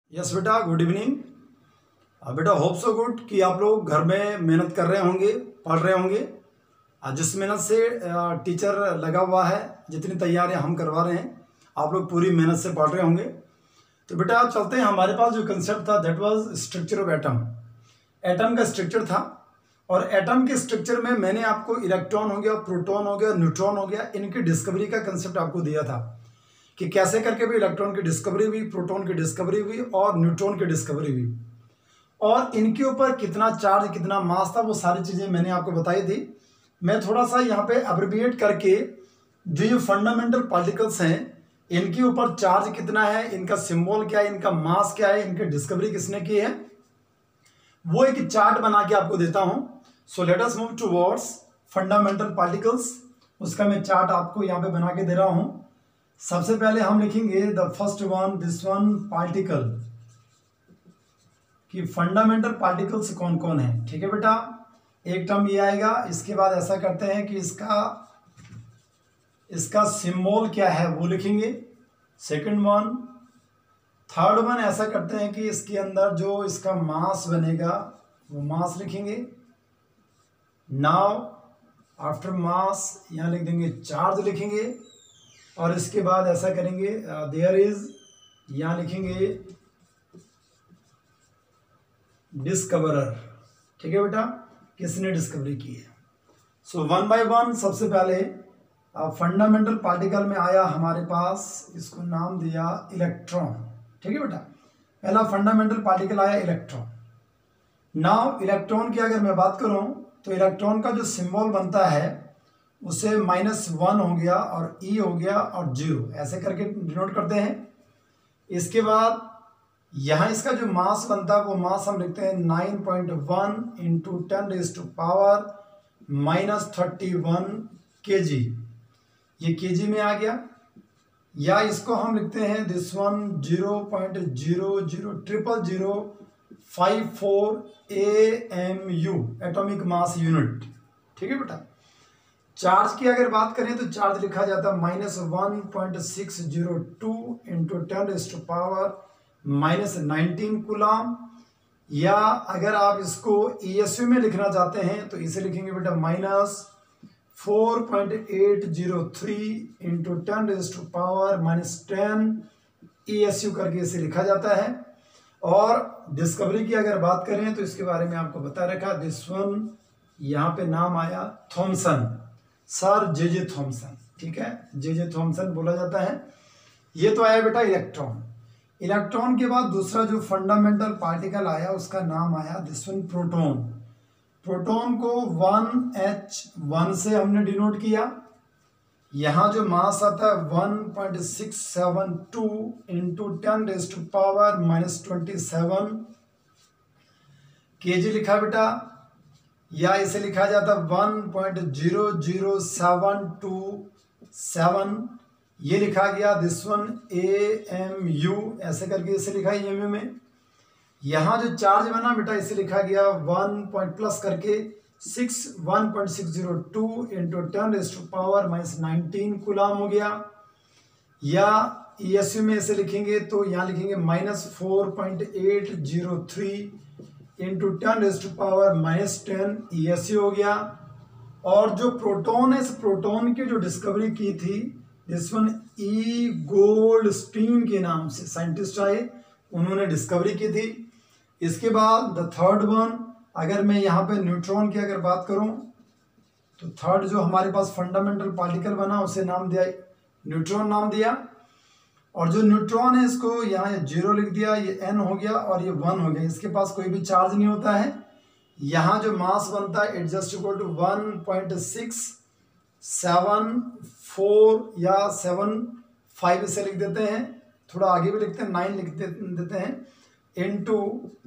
Yes बेटा, good evening. बेटा hope so good कि आप लोग घर में मेहनत कर रहे होंगे, पढ़ रहे होंगे। जिस मेहनत से टीचर लगा हुआ है, जितनी तैयारियां हम करवा रहे हैं, आप लोग पूरी मेहनत से पढ़ रहे होंगे। तो बेटा चलते हैं, हमारे पास जो कंसेप्ट था that was structure of atom. Atom का स्ट्रक्चर था, और एटम के स्ट्रक्चर में मैंने आपको इलेक्ट्रॉन हो गया, प्रोटॉन हो गया, न्यूट्रॉन हो गया, इनकी डिस्कवरी का कंसेप्ट आपको दिया था कि कैसे करके भी इलेक्ट्रॉन की डिस्कवरी हुई, प्रोटॉन की डिस्कवरी हुई और न्यूट्रॉन की डिस्कवरी हुई, और इनके ऊपर कितना चार्ज, कितना मास था, वो सारी चीज़ें मैंने आपको बताई थी। मैं थोड़ा सा यहाँ पे अब्रिविएट करके जो ये फंडामेंटल पार्टिकल्स हैं, इनके ऊपर चार्ज कितना है, इनका सिंबल क्या है, इनका मास क्या है, इनकी डिस्कवरी किसने की है, वो एक चार्ट बना के आपको देता हूँ। So let us move towards fundamental particles. उसका मैं चार्ट आपको यहाँ पे बना के दे रहा हूँ। सबसे पहले हम लिखेंगे the first one, this one, particle, कि फंडामेंटल पार्टिकल्स कौन कौन है। ठीक है बेटा, एक टर्म ये आएगा। इसके बाद ऐसा करते हैं कि इसका सिंबल क्या है वो लिखेंगे, सेकंड वन। थर्ड वन ऐसा करते हैं कि इसके अंदर जो इसका मास बनेगा वो मास लिखेंगे। नाउ आफ्टर मास यहाँ लिख देंगे चार्ज लिखेंगे, और इसके बाद ऐसा करेंगे देयर इज, यहाँ लिखेंगे डिस्कवरर। ठीक है बेटा, किसने डिस्कवरी की है। सो वन बाय वन सबसे पहले फंडामेंटल पार्टिकल में आया हमारे पास, इसको नाम दिया इलेक्ट्रॉन। ठीक है बेटा, पहला फंडामेंटल पार्टिकल आया इलेक्ट्रॉन। नाउ इलेक्ट्रॉन की अगर मैं बात करूं तो इलेक्ट्रॉन का जो सिंबल बनता है उसे -1 हो गया और ई हो गया और 0 ऐसे करके डिनोट करते हैं। इसके बाद यहाँ इसका जो मास बनता है वो मास हम लिखते हैं 9.1 इंटू 10⁻31 kg। ये kg में आ गया। या इसको हम लिखते हैं this one 0.000054 AMU, atomic mass unit. ठीक है बेटा, चार्ज की अगर बात करें तो चार्ज लिखा जाता है -1.602 इंटू 10⁻19 कूलम। या अगर आप इसको ESU में लिखना चाहते हैं तो इसे लिखेंगे बेटा -4.803 इंटू 10⁻10 ESU करके इसे लिखा जाता है। और डिस्कवरी की अगर बात करें तो इसके बारे में आपको बता रखा, दिस वन यहाँ पे नाम आया थॉमसन, सर जे थॉमसन। ठीक है, जे थॉमसन बोला जाता है। ये तो आया बेटा इलेक्ट्रॉन। इलेक्ट्रॉन के बाद दूसरा जो फंडामेंटल पार्टिकल आया उसका नाम आया दिस वन प्रोटॉन। प्रोटॉन को 1H1 से हमने डिनोट किया। यहाँ जो मास आता है 1.672 इंटू 10⁻27 kg लिखा बेटा। या इसे लिखा जाता 1.00727, ये लिखा गया दिस वन AMU, ऐसे करके इसे लिखा AMU में। यहाँ जो चार्ज बना बेटा इसे लिखा गया 1 प्लस करके 1.602 इंटू 10⁻19 कूलम हो गया। या ESU में इसे लिखेंगे तो यहाँ लिखेंगे -4.803 इंटू 10⁻10 ESU हो गया। और जो प्रोटॉन है, इस प्रोटॉन की जो डिस्कवरी की थी दिस वन E गोल्डस्टीन के नाम से साइंटिस्ट आए, उन्होंने डिस्कवरी की थी। इसके बाद द थर्ड वन, अगर मैं यहाँ पे न्यूट्रॉन की अगर बात करूँ तो थर्ड जो हमारे पास फंडामेंटल पार्टिकल बना उसे नाम दिया न्यूट्रॉन नाम दिया। और जो न्यूट्रॉन है इसको यहाँ 0 लिख दिया, ये N हो गया और ये 1 हो गया। इसके पास कोई भी चार्ज नहीं होता है। यहाँ जो मास बनता है इट जस्ट इक्वल टू 1.674 या 75 इसे लिख देते हैं, थोड़ा आगे भी लिखते हैं 9 लिख देते हैं, इंटू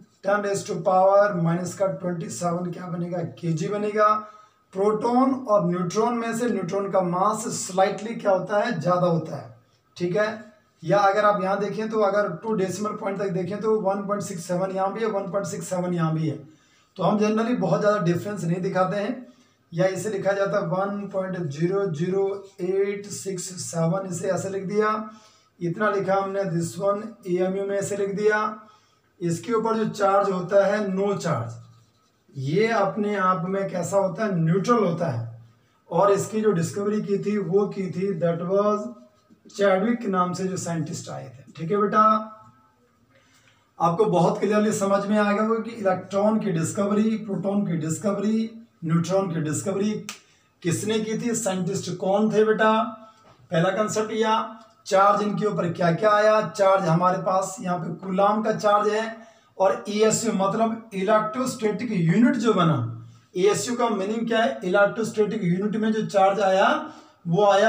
10⁻27 क्या बनेगा, kg बनेगा। प्रोटॉन और न्यूट्रॉन में से न्यूट्रॉन का मास स्लाइटली क्या होता है, ज़्यादा होता है। ठीक है, या अगर आप यहाँ देखें तो अगर 2 डेसिमल पॉइंट तक देखें तो 1.67 यहाँ भी है, 1.67 यहाँ भी है। तो हम जनरली बहुत ज़्यादा डिफरेंस नहीं दिखाते हैं। या इसे लिखा जाता है 1.00867, इसे ऐसे लिख दिया। इतना लिखा हमने, दिस वन एएमयू में ऐसे लिख दिया। इसके ऊपर जो चार्ज होता है नो चार्ज, ये अपने आप में कैसा होता है, न्यूट्रल होता है। और इसकी जो डिस्कवरी की थी वो की थी, दैट वाज चैडविक नाम से जो साइंटिस्ट आए थे। ठीक है बेटा, आपको बहुत क्लियरली समझ में आ गया होगा कि इलेक्ट्रॉन की डिस्कवरी, प्रोटॉन की डिस्कवरी, न्यूट्रॉन की डिस्कवरी किसने की थी, साइंटिस्ट कौन थे बेटा। पहला कंसेप्ट या चार्ज, इनके ऊपर क्या क्या आया। चार्ज हमारे पास यहाँ पे कूलाम का चार्ज है, और ESU मतलब इलेक्ट्रोस्टैटिक यूनिट जो बना, ESU का मीनिंग क्या है, इलेक्ट्रोस्टैटिक यूनिट में जो चार्ज आया वो आया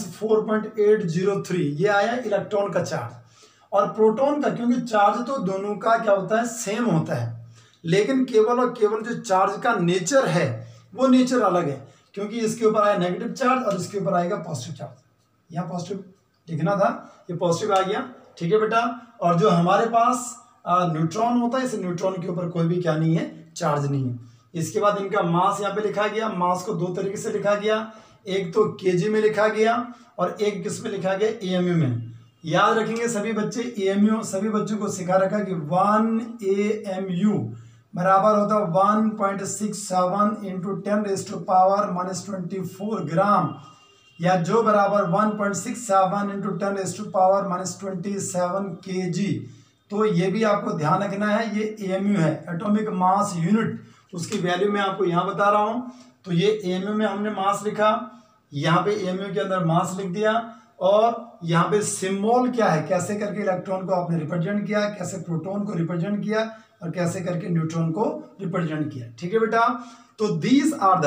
-4.803, ये आया इलेक्ट्रॉन का चार्ज। और प्रोटॉन का, क्योंकि चार्ज तो दोनों का क्या होता है, सेम होता है, लेकिन केवल और केवल जो चार्ज का नेचर है वो नेचर अलग है, क्योंकि इसके ऊपर आया नेगेटिव चार्ज और इसके ऊपर आएगा पॉजिटिव चार्ज। यहाँ पॉजिटिव लिखना था, ये पॉजिटिव आ गया। ठीक है बेटा, और जो हमारे पास न्यूट्रॉन होता है, इस न्यूट्रॉन के ऊपर कोई भी क्या नहीं है, चार्ज नहीं है। इसके बाद इनका मास यहाँ पे लिखा गया। मास को दो तरीके से लिखा गया, एक तो केजी में लिखा गया और एक किस में लिखा गया, एएमयू में। याद रखेंगे सभी बच्चे, एएमयू सभी बच्चों को सिखा रखा कि 1 AMU बराबर होता है 1.67 × 10⁻⁻24 ग्राम, या जो बराबर 1.67 × 10⁻⁻27 kg। तो ये भी आपको ध्यान रखना है, ये एएमयू है, एटॉमिक मास यूनिट, उसकी वैल्यू मैं आपको यहाँ बता रहा हूँ। तो ये एएमयू में हमने मास लिखा, यहाँ पे एएमयू के अंदर मास लिख दिया, और यहाँ पे सिंबल क्या है, कैसे करके इलेक्ट्रॉन को आपने रिप्रेजेंट किया, कैसे प्रोटॉन को रिप्रेजेंट किया, और कैसे करके न्यूट्रॉन को रिप्रेजेंट किया। ठीक है बेटा, तो these are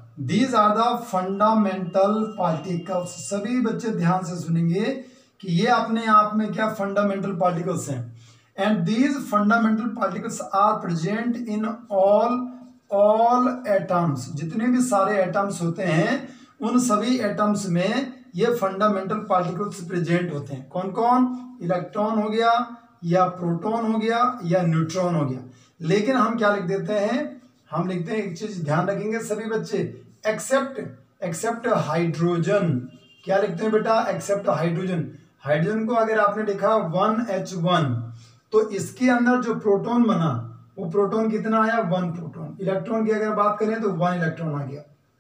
the fundamental particles. सभी बच्चे ध्यान से सुनेंगे कि ये अपने आप में क्या फंडामेंटल पार्टिकल्स हैं। And these fundamental particles are present in all atoms. जितने भी सारे एटम्स होते हैं उन सभी एटम्स में ये फंडामेंटल पार्टिकल्स प्रेजेंट होते हैं। कौन कौन, इलेक्ट्रॉन हो गया, या प्रोटॉन हो गया, या न्यूट्रॉन हो गया। लेकिन हम क्या लिख देते हैं, हम लिखते हैं, एक चीज ध्यान रखेंगे सभी बच्चे, एक्सेप्ट हाइड्रोजन। क्या लिखते हैं बेटा, एक्सेप्ट हाइड्रोजन। हाइड्रोजन को अगर आपने लिखा 1H1, तो इसके अंदर जो प्रोटॉन बना वो प्रोटॉन कितना आया, 1 प्रोटॉन। इलेक्ट्रॉन की अगर बात करें तो 1 इलेक्ट्रॉन आ गया।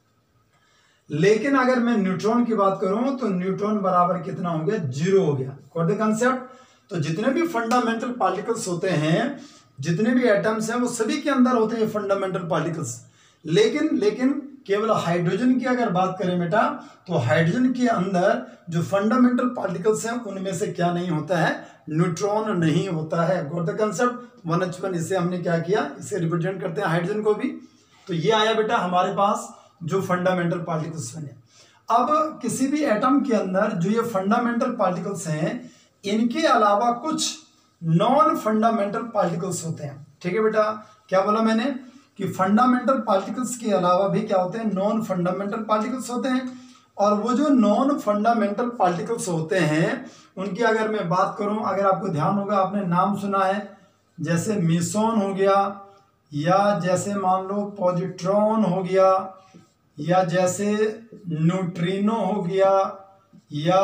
लेकिन अगर मैं न्यूट्रॉन की बात करूं तो न्यूट्रॉन बराबर कितना हो गया, 0 हो गया। Got the concept. तो जितने भी फंडामेंटल पार्टिकल्स होते हैं, जितने भी एटम्स हैं, वो सभी के अंदर होते हैं फंडामेंटल पार्टिकल्स। लेकिन केवल हाइड्रोजन की अगर बात करें बेटा, तो हाइड्रोजन के अंदर जो फंडामेंटल पार्टिकल्स हैं उनमें से क्या नहीं होता है, न्यूट्रॉन नहीं होता है। Got the concept. 1H1, इसे हमने क्या किया, इसे रिप्रेजेंट करते हैं हाइड्रोजन को भी। तो ये आया बेटा हमारे पास जो फंडामेंटल पार्टिकल्स बने। अब किसी भी एटम के अंदर जो ये फंडामेंटल पार्टिकल्स हैं, इनके अलावा कुछ नॉन फंडामेंटल पार्टिकल्स होते हैं। ठीक है बेटा, क्या बोला मैंने कि फंडामेंटल पार्टिकल्स के अलावा भी क्या होते हैं, नॉन फंडामेंटल पार्टिकल्स होते हैं। और वो जो नॉन फंडामेंटल पार्टिकल्स होते हैं उनकी अगर मैं बात करूं, अगर आपको ध्यान होगा, आपने नाम सुना है, जैसे मीसॉन हो गया, या जैसे मान लो पॉजिट्रॉन हो गया, या जैसे न्यूट्रिनो हो गया, या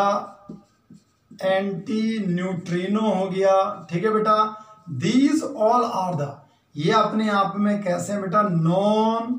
एंटी न्यूट्रिनो हो गया। ठीक है बेटा, दीज ऑल आर द, ये अपने आप में कैसे बेटा, नॉन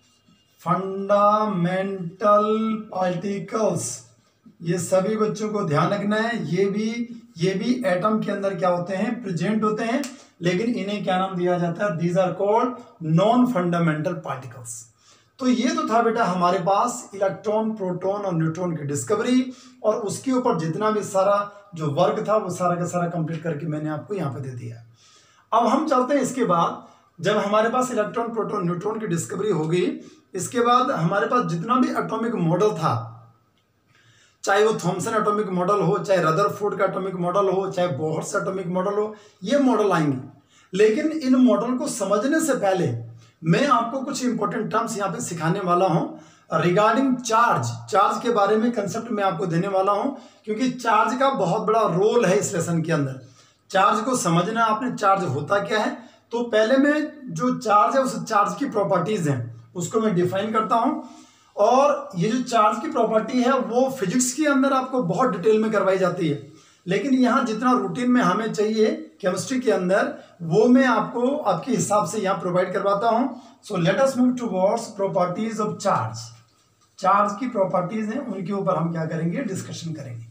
फंडामेंटल पार्टिकल्स। ये सभी बच्चों को ध्यान रखना है, ये भी एटम के अंदर क्या होते हैं, प्रेजेंट होते हैं, लेकिन इन्हें क्या नाम दिया जाता है, these are called non fundamental particles. तो ये तो था बेटा हमारे पास इलेक्ट्रॉन, प्रोटॉन और न्यूट्रॉन की डिस्कवरी, और उसके ऊपर जितना भी सारा जो वर्क था वो सारा का सारा कंप्लीट करके मैंने आपको यहाँ पे दे दिया। अब हम चलते हैं, इसके बाद जब हमारे पास इलेक्ट्रॉन, प्रोटॉन, न्यूट्रॉन की डिस्कवरी होगी, इसके बाद हमारे पास जितना भी एटॉमिक मॉडल था, चाहे वो थॉमसन एटॉमिक मॉडल हो, चाहे रदरफोर्ड का एटॉमिक मॉडल हो, चाहे बोहर्स एटॉमिक मॉडल हो, ये मॉडल आएंगे। लेकिन इन मॉडल को समझने से पहले मैं आपको कुछ इंपॉर्टेंट टर्म्स यहाँ पे सिखाने वाला हूँ रिगार्डिंग चार्ज के बारे में कंसेप्ट मैं आपको देने वाला हूँ, क्योंकि चार्ज का बहुत बड़ा रोल है इस लेसन के अंदर। चार्ज को समझना आपने, चार्ज होता क्या है। तो पहले मैं जो चार्ज है उस चार्ज की प्रॉपर्टीज हैं उसको मैं डिफाइन करता हूँ, और ये जो चार्ज की प्रॉपर्टी है वो फिजिक्स के अंदर आपको बहुत डिटेल में करवाई जाती है। लेकिन यहाँ जितना रूटीन में हमें चाहिए केमिस्ट्री के अंदर वो मैं आपको आपके हिसाब से यहाँ प्रोवाइड करवाता हूँ। So let us move towards properties of charge. Charge की प्रॉपर्टीज हैं, उनके ऊपर हम क्या करेंगे, डिस्कशन करेंगे।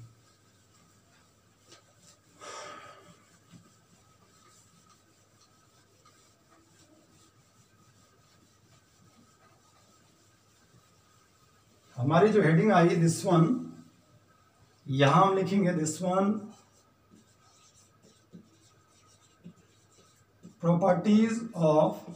हमारी जो हेडिंग आई है दिस वन, यहां हम लिखेंगे this one properties of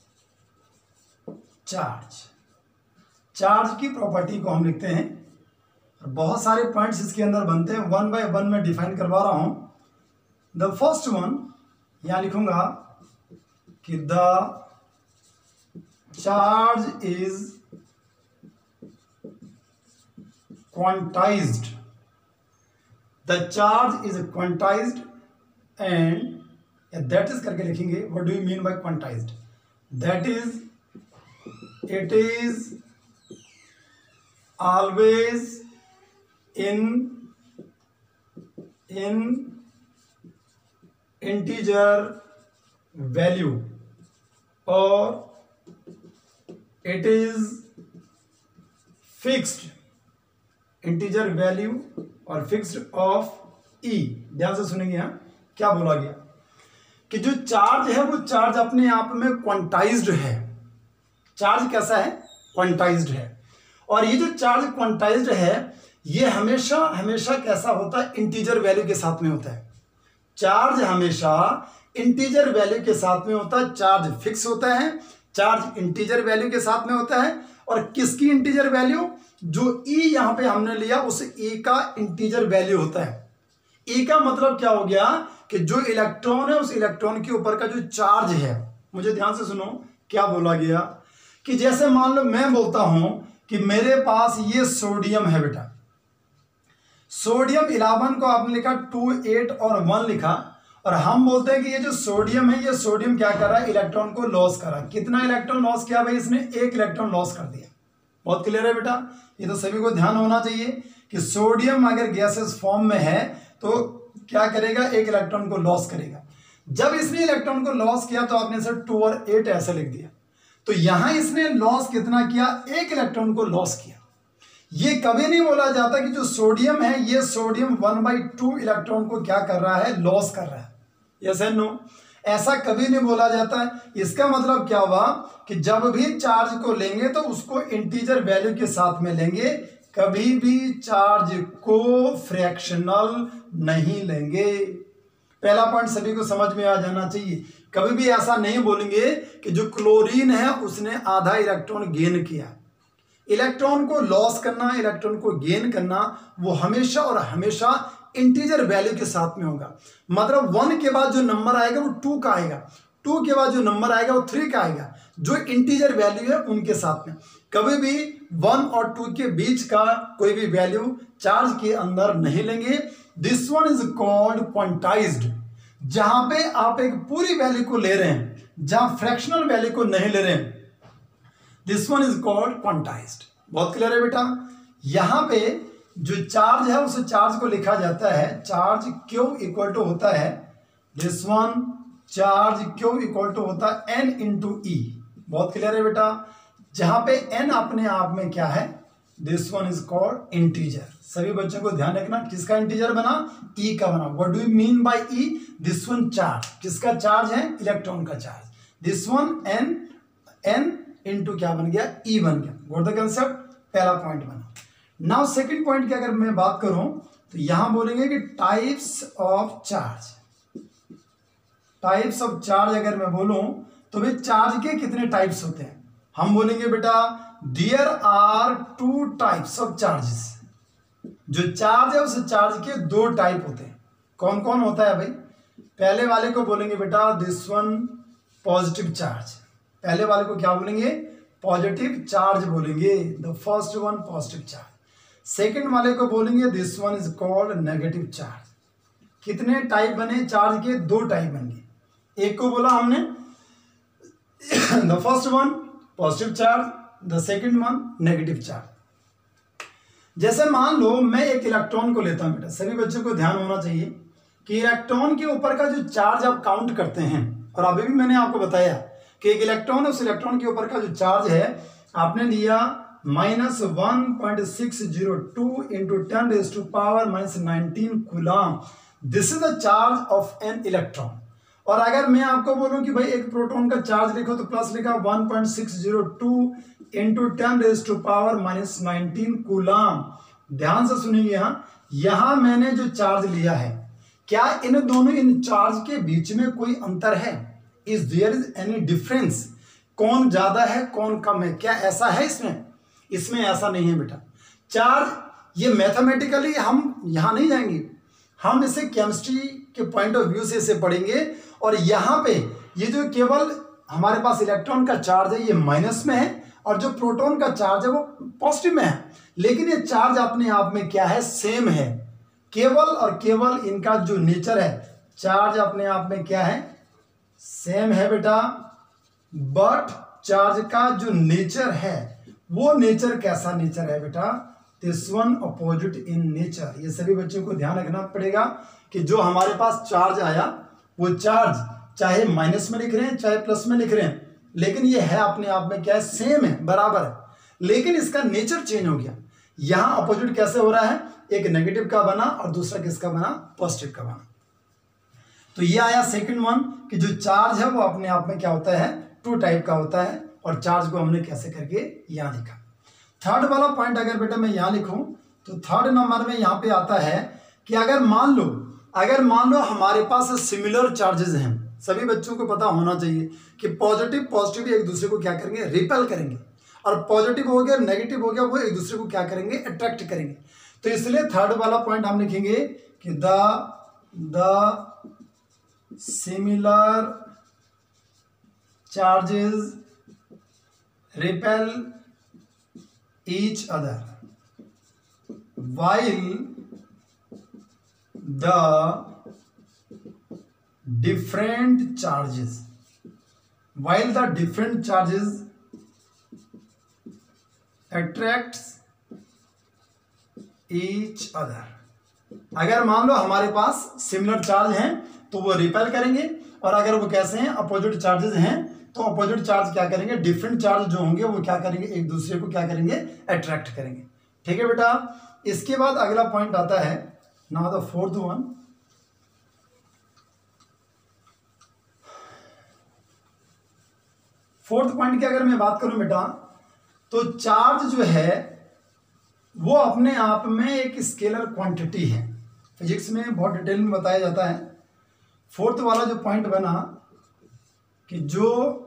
charge. Charge की प्रॉपर्टी को हम लिखते हैं, बहुत सारे पॉइंट्स इसके अंदर बनते हैं, वन बाय वन में डिफाइन करवा रहा हूं। द फर्स्ट वन यहां लिखूंगा कि the charge is quantized. The charge is quantized and that is करके लिखेंगे। What do you mean by quantized? That is, it is always in integer value or it is fixed integer value और fixed of e. ध्यान से सुनेंगे यहां क्या बोला गया कि जो चार्ज है वो चार्ज अपने आप में क्वांटाइज्ड है। चार्ज कैसा है, क्वांटाइज्ड है। और ये जो चार्ज क्वांटाइज्ड है ये हमेशा हमेशा कैसा होता है, इंटीजर वैल्यू के साथ में होता है। चार्ज हमेशा इंटीजर वैल्यू के साथ में होता है। चार्ज फिक्स होता है, चार्ज इंटीजर वैल्यू के साथ में होता है। और किसकी इंटीजर वैल्यू, जो ई यहां पे हमने लिया उस ई का इंटीजर वैल्यू होता है। ई का मतलब क्या हो गया कि जो इलेक्ट्रॉन है उस इलेक्ट्रॉन के ऊपर का जो चार्ज है। मुझे ध्यान से सुनो क्या बोला गया कि जैसे मान लो मैं बोलता हूं कि मेरे पास ये सोडियम है बेटा, सोडियम 11 को आपने लिखा 2 8 और 1 लिखा, और हम बोलते हैं कि ये जो सोडियम है ये सोडियम क्या कर रहा है, इलेक्ट्रॉन को लॉस कर रहा है। कितना इलेक्ट्रॉन लॉस किया भाई, इसने 1 इलेक्ट्रॉन लॉस कर दिया। बहुत क्लियर है बेटा, ये तो सभी को ध्यान होना चाहिए कि सोडियम अगर गैसेस फॉर्म में है तो क्या करेगा, 1 इलेक्ट्रॉन को लॉस करेगा। जब इसने इलेक्ट्रॉन को लॉस किया तो आपने इसे 2 और 8 ऐसे लिख दिया। तो यहां इसने लॉस कितना किया, 1 इलेक्ट्रॉन को लॉस किया। ये कभी नहीं बोला जाता कि जो सोडियम है ये सोडियम 1/2 इलेक्ट्रॉन को क्या कर रहा है, लॉस कर रहा है। यस एंड नो, ऐसा कभी नहीं बोला जाता है। इसका मतलब क्या हुआ कि जब भी चार्ज को लेंगे तो उसको इंटीजर वैल्यू के साथ में लेंगे, कभी भी चार्ज को फ्रैक्शनल नहीं लेंगे। पहला पॉइंट सभी को समझ में आ जाना चाहिए। कभी भी ऐसा नहीं बोलेंगे कि जो क्लोरीन है उसने आधा इलेक्ट्रॉन गेन किया। इलेक्ट्रॉन को लॉस करना, इलेक्ट्रॉन को गेन करना, वो हमेशा और हमेशा इंटीजर वैल्यू के साथ में होगा। मतलब 1 के बाद जो नंबर आएगा वो 2 का आएगा, 2 के बाद जो नंबर आएगा वो 3 का आएगा। जो इंटीजर वैल्यू है उनके साथ में कभी भी 1 और 2 के बीच का कोई भी वैल्यू चार्ज के अंदर नहीं लेंगे। This one is called quantized. जहां पे आप एक पूरी वैल्यू को ले रहे हैं, जहां फ्रैक्शनल वैल्यू को नहीं ले रहे हैं, this one is called quantized. बहुत क्लियर है बेटा। यहां पे जो चार्ज है उस चार्ज को लिखा जाता है, चार्ज क्यू इक्वल टू होता है this one, charge q equal to होता है एन इंटू ई। बहुत क्लियर है बेटा। जहां पे एन अपने आप में क्या है, this one is called integer. सभी बच्चों को ध्यान रखना, किसका इंटीजर बना, ई का बना। What do you mean by e, this one charge, किसका चार्ज है, इलेक्ट्रॉन का charge. This one n, n into क्या बन गया, ई बन गया। व्हाट द कंसेप्ट, पहला पॉइंट बना। नाउ सेकंड पॉइंट की अगर मैं बात करूं तो यहां बोलेंगे कि types of charge. Types of charge अगर मैं बोलूं तो भाई चार्ज के कितने टाइप्स होते हैं। हम बोलेंगे बेटा there are 2 types of charges. जो चार्ज है उस चार्ज के 2 टाइप होते हैं। कौन कौन होता है भाई, पहले वाले को बोलेंगे बेटा दिस वन पॉजिटिव चार्ज। पहले वाले को क्या बोलेंगे, पॉजिटिव चार्ज बोलेंगे, the first one positive charge. Second वाले को बोलेंगे this one is called negative charge. कितने टाइप बने चार्ज के, 2 टाइप बन गए। एक को बोला हमने the first one positive charge, the second one negative charge. जैसे मान लो मैं एक इलेक्ट्रॉन को लेता हूं बेटा, सभी बच्चों को ध्यान होना चाहिए कि इलेक्ट्रॉन के ऊपर का जो चार्ज आप काउंट करते हैं, और अभी भी मैंने आपको बताया कि एक इलेक्ट्रॉन है, उस इलेक्ट्रॉन के ऊपर का जो चार्ज है आपने लिया -1.602 into 10⁻⁻19 coulomb. This is the charge of an electron. और अगर मैं आपको बोलूं कि भाई एक प्रोटॉन का चार्ज लिखो तो प्लस लिखा 1.602 इंटू 10⁻⁻19 कूलम। ध्यान से सुनिए, यहां मैंने जो चार्ज लिया है, क्या इन दोनों इन चार्ज के बीच में कोई अंतर है? Is there is any difference? कौन ज्यादा है कौन कम है, क्या ऐसा है इसमें? इसमें ऐसा नहीं है बेटा। चार्ज ये मैथमेटिकली हम यहां नहीं जाएंगे, हम इसे केमिस्ट्री के पॉइंट ऑफ व्यू से इसे पढ़ेंगे। और यहां पे ये जो केवल हमारे पास इलेक्ट्रॉन का चार्ज है ये माइनस में है, और जो प्रोटॉन का चार्ज है वो पॉजिटिव में है, लेकिन ये चार्ज अपने आप में क्या है? सेम है। केवल और केवल इनका जो नेचर है, चार्ज अपने आप में क्या है? सेम है बेटा। बट चार्ज का जो नेचर है वो नेचर कैसा नेचर है बेटा? This one opposite in nature. ये सभी बच्चों को ध्यान रखना पड़ेगा कि जो हमारे पास चार्ज आया वो चार्ज चाहे माइनस में लिख रहे हैं चाहे प्लस में लिख रहे हैं, लेकिन ये है अपने आप में क्या है? सेम है, बराबर है, लेकिन इसका नेचर चेंज हो गया। यहां अपोजिट कैसे हो रहा है? एक नेगेटिव का बना और दूसरा किसका बना? पॉजिटिव का बना। तो ये आया सेकंड वन कि जो चार्ज है वो अपने आप में क्या होता है? टू टाइप का होता है, और चार्ज को हमने कैसे करके यहां लिखा। थर्ड वाला पॉइंट अगर बेटा मैं यहां लिखूं तो थर्ड नंबर में यहां पे आता है कि अगर मान लो हमारे पास सिमिलर चार्जेस हैं, सभी बच्चों को पता होना चाहिए कि पॉजिटिव एक दूसरे को क्या करेंगे? रिपेल करेंगे, और पॉजिटिव हो गया नेगेटिव हो गया वो एक दूसरे को क्या करेंगे? अट्रैक्ट करेंगे। तो इसलिए थर्ड वाला पॉइंट हम लिखेंगे कि the similar charges repel each other while the different charges attracts each other। अगर मान लो हमारे पास सिमिलर चार्ज हैं तो वो रिपेल करेंगे, और अगर वो कैसे हैं? अपोजिट चार्जेस हैं तो अपोजिट चार्ज क्या करेंगे? डिफरेंट चार्ज जो होंगे वो क्या करेंगे? एक दूसरे को क्या करेंगे? अट्रैक्ट करेंगे। ठीक है बेटा। इसके बाद अगला पॉइंट आता है now the fourth one. Fourth point की अगर मैं बात करूं बेटा तो चार्ज जो है वो अपने आप में एक स्केलर क्वांटिटी है। फिजिक्स में बहुत डिटेल में बताया जाता है। फोर्थ वाला जो पॉइंट बना कि जो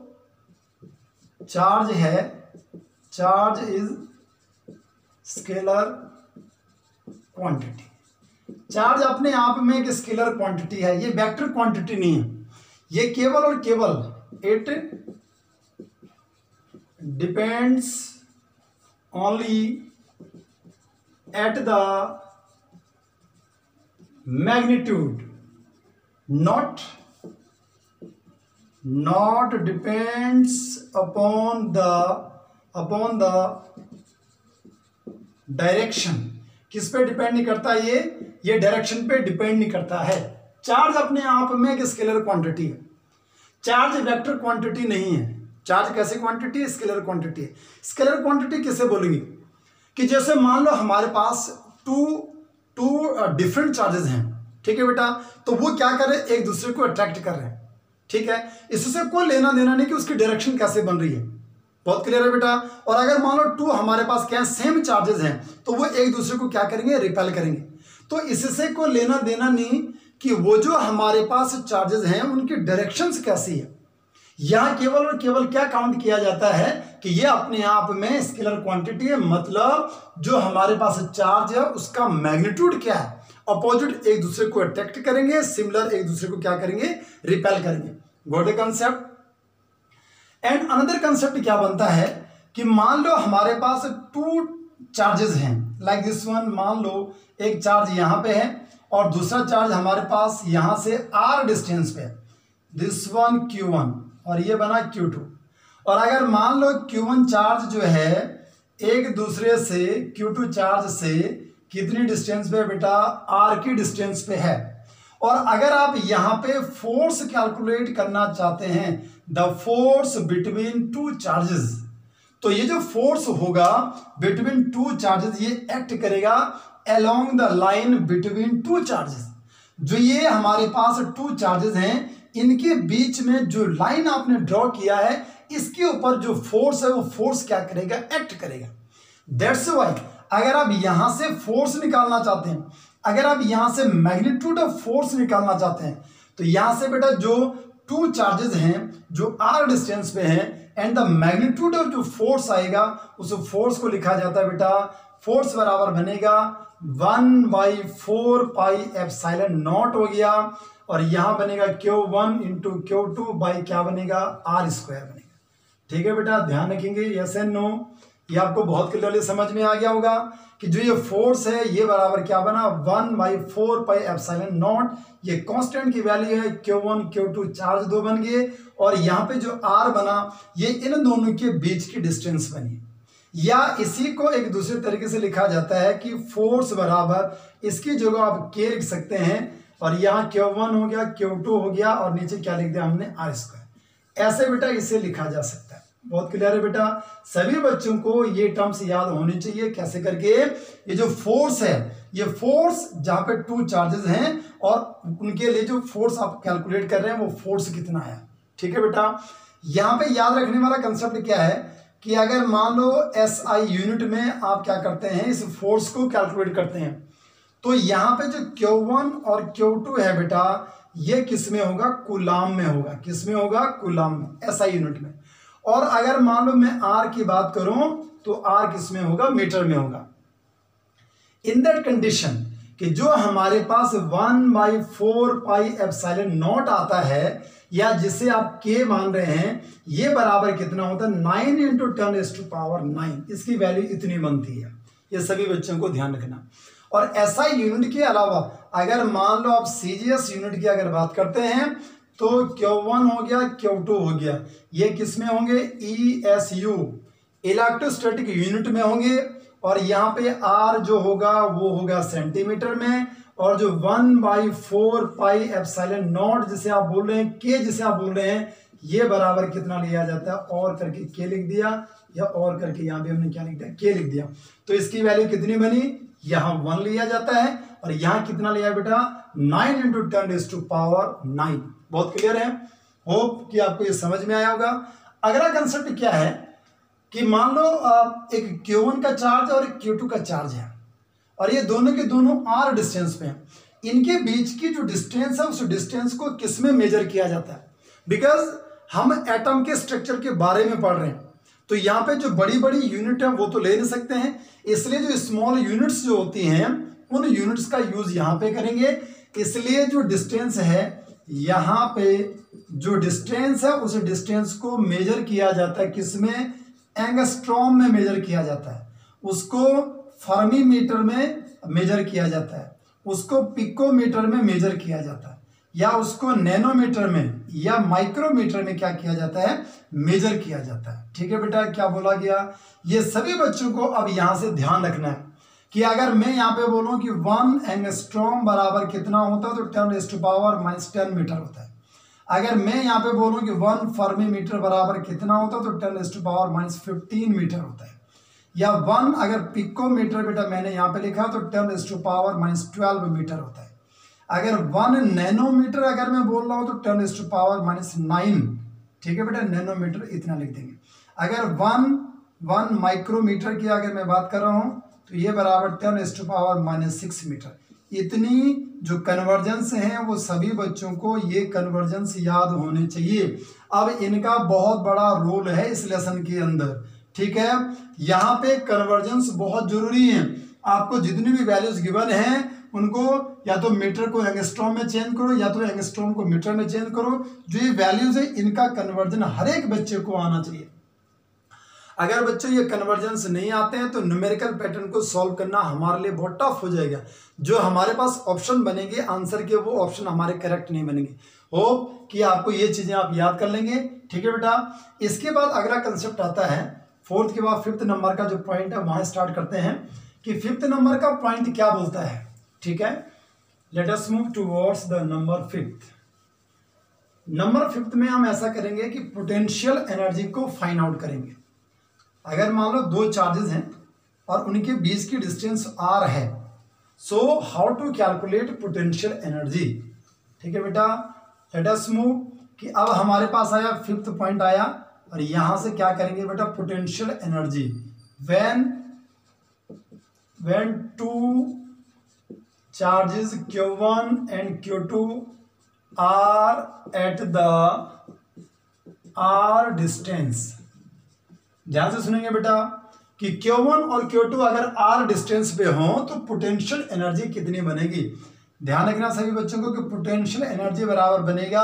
चार्ज है, charge is scalar quantity. Charge अपने आप में एक स्केलर क्वांटिटी है, ये वेक्टर क्वांटिटी नहीं है। ये केवल और केवल it depends only at the magnitude, not depends upon the direction। किस पे डिपेंड नहीं करता? ये डायरेक्शन पे डिपेंड नहीं करता है। चार्ज अपने आप में एक स्केलर क्वांटिटी है, चार्ज वेक्टर क्वांटिटी नहीं है। चार्ज कैसे क्वांटिटी है? स्केलर क्वांटिटी है। स्केलर क्वांटिटी किसे बोलेंगे? कि जैसे मान लो हमारे पास टू डिफरेंट चार्जेस हैं, ठीक है बेटा, तो वो क्या कर रहे हैं? एक दूसरे को अट्रैक्ट कर रहे हैं। ठीक है, इससे कोई लेना देना नहीं कि उसकी डायरेक्शन कैसे बन रही है। बहुत क्लियर है बेटा। और अगर मान लो टू हमारे पास क्या है? सेम चार्जेस हैं, तो वो एक दूसरे को क्या करेंगे? रिपेल करेंगे। तो इससे कोई लेना देना नहीं कि वो जो हमारे पास चार्जेस हैं उनकी डायरेक्शंस कैसी है। यहां केवल और केवल क्या काउंट किया जाता है कि ये अपने आप में स्केलर क्वांटिटी है, मतलब जो हमारे पास चार्ज है उसका मैग्नीट्यूड क्या है। अपोजिट एक दूसरे को अट्रैक्ट करेंगे, सिमिलर एक दूसरे को क्या करेंगे? रिपेल करेंगे। Got the concept. And another concept क्या बनता है कि मान लो हमारे पास टू चार्जेस हैं लाइक दिस वन। मान लो एक चार्ज यहां पे है और दूसरा चार्ज हमारे पास यहां से r डिस्टेंस पे है, दिस वन Q1 और ये बना Q2। और अगर मान लो Q1 चार्ज जो है एक दूसरे से Q2 चार्ज से कितनी डिस्टेंस पे बेटा, R की डिस्टेंस पे है। और अगर आप यहाँ पे फोर्स कैलकुलेट करना चाहते हैं, the force between two charges, तो ये जो फोर्स होगा बिटवीन टू चार्जेस, ये एक्ट करेगा along the line between two charges. जो ये हमारे पास टू चार्जेस हैं, इनके बीच में जो लाइन आपने ड्रॉ किया है, इसके ऊपर जो फोर्स है वो फोर्स क्या करेगा, एक्ट करेगा। दैट्स वाई अगर आप यहां से फोर्स निकालना चाहते हैं, अगर आप यहां से मैग्नीट्यूड ऑफ फोर्स निकालना चाहते हैं, तो यहां से बेटा जो टू चार्जेस हैं जो आर डिस्टेंस पे हैं, एंड द मैग्नीट्यूड ऑफ जो फोर्स आएगा, उस फोर्स को लिखा जाता है बेटा, फोर्स बराबर बनेगा 1/4 पाई एप्सिलॉन नॉट हो गया, और यहां बनेगा Q1 इंटू Q2 बाई क्या बनेगा, R स्क्वायर बनेगा। ठीक है बेटा, ध्यान रखेंगे, यस एंड नो। ये आपको बहुत क्लियरली समझ में आ गया होगा कि जो ये फोर्स है ये बराबर क्या बना, 1/4 पाई एप्सिलॉन नॉट, ये कांस्टेंट की वैल्यू है, Q1 Q2 चार्ज दो बन गए, और यहाँ पे जो R बना ये इन दोनों के बीच की डिस्टेंस बनी। या इसी को एक दूसरे तरीके से लिखा जाता है कि फोर्स बराबर, इसकी जगह आप K लिख सकते हैं, और यहाँ Q1 हो गया, Q2 हो गया, और नीचे क्या लिख दिया हमने, R स्क्वायर। ऐसे बेटा इसे लिखा जा सकता है। बहुत क्लियर है बेटा, सभी बच्चों को ये टर्म्स याद होनी चाहिए। कैसे करके, ये जो फोर्स है, ये फोर्स जहां पे टू चार्जेस हैं और उनके लिए जो फोर्स आप कैलकुलेट कर रहे हैं वो फोर्स कितना है। ठीक है बेटा, यहाँ पे याद रखने वाला कंसेप्ट क्या है कि अगर मान लो SI यूनिट में आप क्या करते हैं, इस फोर्स को कैलकुलेट करते हैं, तो यहाँ पे जो Q1 और Q2 है बेटा, ये किस में होगा, कूलाम में होगा। किस में होगा, कूलाम में, SI यूनिट में। और अगर मान लो मैं R की बात करूं तो R किस में होगा, मीटर में होगा। इन दैट कंडीशन कि जो हमारे पास 1/4 पाई एप्सिलॉन नॉट आता है, या जिसे आप K मान रहे हैं, ये बराबर कितना होता है, 9 इंटू 10⁻⁹। इसकी वैल्यू इतनी बनती है। ये सभी बच्चों को ध्यान रखना। और SI यूनिट के अलावा अगर मान लो आप CGS यूनिट की अगर बात करते हैं, तो Q1 हो गया, Q2 हो गया, ये किस में होंगे, ESU इलेक्ट्रोस्टैटिक यूनिट में होंगे। और यहाँ पे R जो होगा वो होगा सेंटीमीटर में, और जो 1/4 पाई एप्सिलॉन नॉट जिसे आप बोल रहे हैं, K जिसे आप बोल रहे हैं, ये बराबर कितना लिया जाता है, और करके K लिख दिया, या और करके यहाँ भी हमने क्या लिख दिया, K लिख दिया। तो इसकी वैल्यू कितनी बनी, यहाँ 1 लिया जाता है, और यहाँ कितना लिया बेटा, 9 इंटू 10⁻⁹। बहुत क्लियर है, होप कि आपको ये समझ में आया होगा। अगला कंसेप्ट क्या है कि मान लो एक Q1 का चार्ज और एक Q2 का चार्ज है, और ये दोनों के दोनों R डिस्टेंस पे हैं। इनके बीच की जो डिस्टेंस है, उस डिस्टेंस को किस में मेजर किया जाता है, बिकॉज हम एटम के स्ट्रक्चर के बारे में पढ़ रहे हैं, तो यहाँ पे जो बड़ी बड़ी यूनिट है वो तो ले नहीं सकते हैं, इसलिए जो स्मॉल यूनिट्स जो होती हैं उन यूनिट्स का यूज यहाँ पे करेंगे। इसलिए जो डिस्टेंस है, यहाँ पे जो डिस्टेंस है, उस डिस्टेंस को मेजर किया जाता है, किसमें, एंगस्ट्रॉम में मेजर किया जाता है, उसको फर्मीमीटर में मेजर किया जाता है, उसको पिकोमीटर में मेजर किया जाता है, या उसको नैनोमीटर में या माइक्रोमीटर में क्या किया जाता है, मेजर किया जाता है। ठीक है बेटा, क्या बोला गया, ये सभी बच्चों को अब यहां से ध्यान रखना है कि अगर मैं यहाँ पे बोलूं कि 1 एंगस्ट्रॉम बराबर कितना होता है, तो 10⁻⁻10 मीटर होता है। अगर मैं यहाँ पे बोलूं कि 1 फर्मीमीटर बराबर कितना होता है, तो 10⁻⁻15 मीटर होता है। या 1 अगर पिकोमीटर बेटा मैंने यहाँ पे लिखा तो 10⁻12 मीटर होता है। अगर 1 नैनोमीटर अगर मैं बोल रहा हूँ तो 10⁻9, ठीक है बेटा, नैनोमीटर इतना लिख देंगे। अगर 1 माइक्रोमीटर की अगर मैं बात कर रहा हूँ तो ये बराबर 10⁻6 मीटर। इतनी जो कन्वर्जेंस हैं वो सभी बच्चों को ये कन्वर्जेंस याद होने चाहिए। अब इनका बहुत बड़ा रोल है इस लेसन के अंदर, ठीक है। यहाँ पे कन्वर्जेंस बहुत जरूरी है। आपको जितनी भी वैल्यूज गिवन हैं उनको या तो मीटर को एंगस्ट्रॉम में चेंज करो या तो एंगस्ट्रॉम को मीटर में चेंज करो। जो ये वैल्यूज है इनका कन्वर्जन हर एक बच्चे को आना चाहिए। अगर बच्चों ये कन्वर्जेंस नहीं आते हैं तो न्यूमेरिकल पैटर्न को सॉल्व करना हमारे लिए बहुत टफ हो जाएगा। जो हमारे पास ऑप्शन बनेंगे आंसर के, वो ऑप्शन हमारे करेक्ट नहीं बनेंगे। होप कि आपको ये चीजें आप याद कर लेंगे, ठीक है बेटा। इसके बाद अगला कंसेप्ट आता है फोर्थ के बाद फिफ्थ नंबर का जो पॉइंट है वहां स्टार्ट करते हैं कि फिफ्थ नंबर का पॉइंट क्या बोलता है। ठीक है, let us move towards the number fifth. Number fifth में हम ऐसा करेंगे कि पोटेंशियल एनर्जी को फाइंड आउट करेंगे। अगर मान लो दो चार्जेस हैं और उनके बीच की डिस्टेंस आर है, so how to calculate potential energy. ठीक है बेटा, लेट अस मूव कि अब हमारे पास आया फिफ्थ पॉइंट आया और यहां से क्या करेंगे बेटा, potential energy when two charges Q1 and Q2 are at the r distance. ध्यान से सुनेंगे बेटा कि Q1 और Q2 अगर आर डिस्टेंस पे हो तो पोटेंशियल एनर्जी कितनी बनेगी। ध्यान रखना सभी बच्चों को कि पोटेंशियल एनर्जी बराबर बनेगा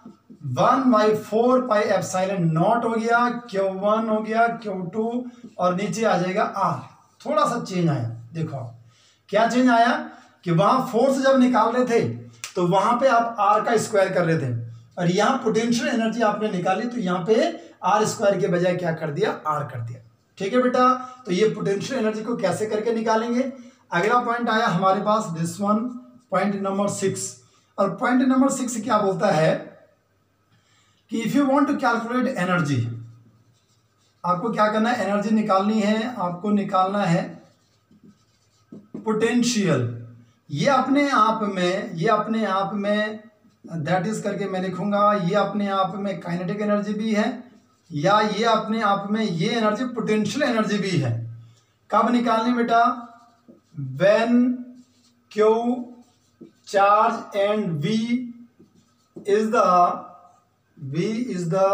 1/4πε0 हो गया, Q1 हो गया, Q2 और नीचे आ जाएगा आर। थोड़ा सा चेंज आया, देखो क्या चेंज आया कि वहां फोर्स जब निकाल रहे थे तो वहां पे आप आर का स्क्वायर कर रहे थे और यहां पोटेंशियल एनर्जी आपने निकाली तो यहां पे आर स्क्वायर के बजाय क्या कर दिया, आर कर दिया। ठीक है बेटा, तो ये पोटेंशियल एनर्जी को कैसे करके निकालेंगे। अगला पॉइंट आया हमारे पास दिस वन, पॉइंट नंबर 6। और पॉइंट नंबर 6 क्या बोलता है कि if you want to calculate energy, आपको क्या करना है, एनर्जी निकालनी है, आपको निकालना है पोटेंशियल। ये अपने आप में दैट इज करके मैं लिखूंगा, ये अपने आप में काइनेटिक एनर्जी भी है या ये अपने आप में ये एनर्जी पोटेंशियल एनर्जी भी है। कब निकालनी बेटा, when Q charge and V is the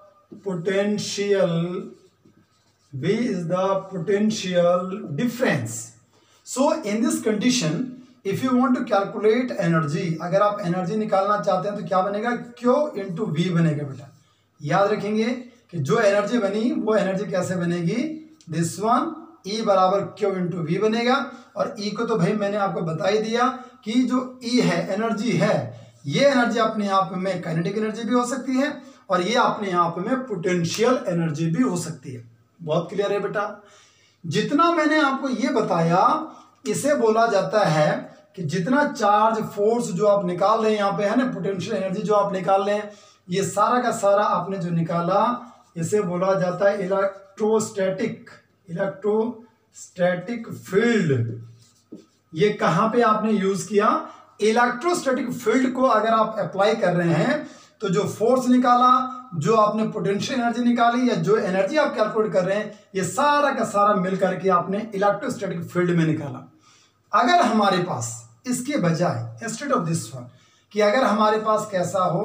potential difference. So in this condition if you want to calculate energy, अगर आप एनर्जी निकालना चाहते हैं तो क्या बनेगा, Q into V बनेगा बेटा। याद रखेंगे कि जो एनर्जी बनी वो एनर्जी कैसे बनेगी, दिस वन E बराबर Q into V बनेगा। और E को तो भाई मैंने आपको बता ही दिया कि जो E है, एनर्जी है, ये एनर्जी अपने आप में काइनेटिक एनर्जी भी हो सकती है और ये अपने आप में पोटेंशियल एनर्जी भी हो सकती है। बहुत क्लियर है बेटा। जितना मैंने आपको ये बताया इसे बोला जाता है कि जितना चार्ज फोर्स जो आप निकाल रहे हैं यहाँ पे है ना, पोटेंशियल एनर्जी जो आप निकाल रहे हैं, ये सारा का सारा आपने जो निकाला इसे बोला जाता है इलेक्ट्रोस्टैटिक फील्ड। ये कहां पे आपने यूज किया, इलेक्ट्रोस्टैटिक फील्ड को अगर आप अप्लाई कर रहे हैं तो जो फोर्स निकाला, जो आपने पोटेंशियल एनर्जी निकाली या जो एनर्जी आप कैलकुलेट कर रहे हैं, ये सारा का सारा मिलकर के आपने इलेक्ट्रोस्टैटिक फील्ड में निकाला। अगर हमारे पास इसके बजाय इंस्टेड ऑफ दिस वन कि अगर हमारे पास कैसा हो,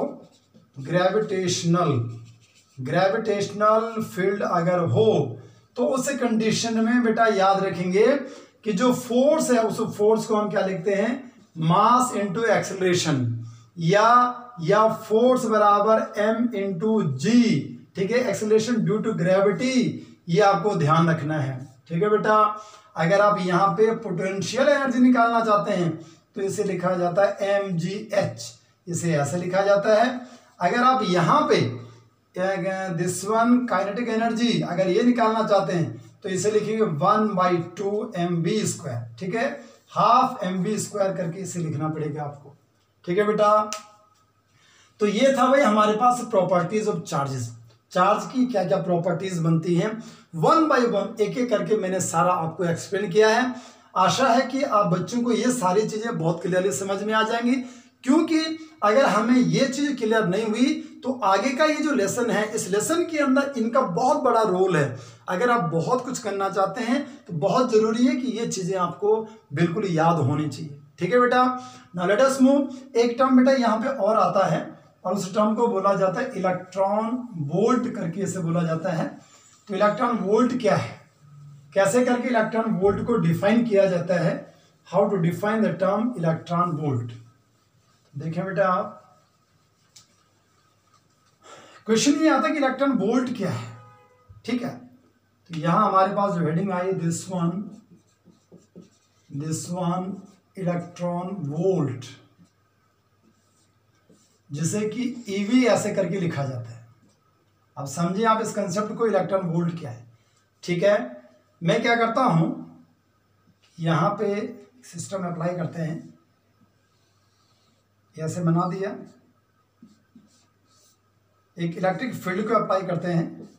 ग्रेविटेशनल फील्ड अगर हो तो उस कंडीशन में बेटा याद रखेंगे कि जो फोर्स है उस फोर्स को हम क्या लिखते हैं, मास इनटू एक्सेलरेशन या फोर्स बराबर m इंटू जी। ठीक है, एक्सेलरेशन ड्यू टू ग्रेविटी, ये आपको ध्यान रखना है। ठीक है बेटा, अगर आप यहाँ पे पोटेंशियल एनर्जी निकालना चाहते हैं तो इसे लिखा जाता है mgh, इसे ऐसे लिखा जाता है। अगर आप यहाँ पे दिस वन काइनेटिक एनर्जी अगर ये निकालना चाहते हैं तो इसे लिखेंगे 1/2 mv²। ठीक है, हाफ mv² करके इसे लिखना पड़ेगा आपको। ठीक है बेटा, तो ये था भाई हमारे पास प्रॉपर्टीज ऑफ चार्जेस। चार्ज की क्या क्या प्रॉपर्टीज बनती हैं, 1 by 1 एक एक करके मैंने सारा आपको एक्सप्लेन किया है। आशा है कि आप बच्चों को ये सारी चीजें बहुत क्लियरली समझ में आ जाएंगी, क्योंकि अगर हमें ये चीज क्लियर नहीं हुई तो आगे का ये जो लेसन है, इस लेसन के अंदर इनका बहुत बड़ा रोल है। अगर आप बहुत कुछ करना चाहते हैं तो बहुत जरूरी है कि ये चीजें आपको बिल्कुल याद होनी चाहिए। ठीक है बेटा, नाउ लेट अस मूव। एक टर्म बेटा यहाँ पे और आता है और उस टर्म को बोला जाता है इलेक्ट्रॉन वोल्ट करके इसे बोला जाता है। तो इलेक्ट्रॉन वोल्ट क्या है, कैसे करके इलेक्ट्रॉन वोल्ट को डिफाइन किया जाता है, how to define the term electron volt. देखें बेटा, आप क्वेश्चन ये आता है कि इलेक्ट्रॉन वोल्ट क्या है। ठीक है, तो यहां हमारे पास जो हेडिंग आई दिस वन इलेक्ट्रॉन वोल्ट, जिसे कि ईवी ऐसे करके लिखा जाता है। अब समझिए आप इस कंसेप्ट को, इलेक्ट्रॉन वोल्ट क्या है। ठीक है, मैं क्या करता हूं, यहां पे सिस्टम अप्लाई करते हैं, ऐसे बना दिया, एक इलेक्ट्रिक फील्ड को अप्लाई करते हैं,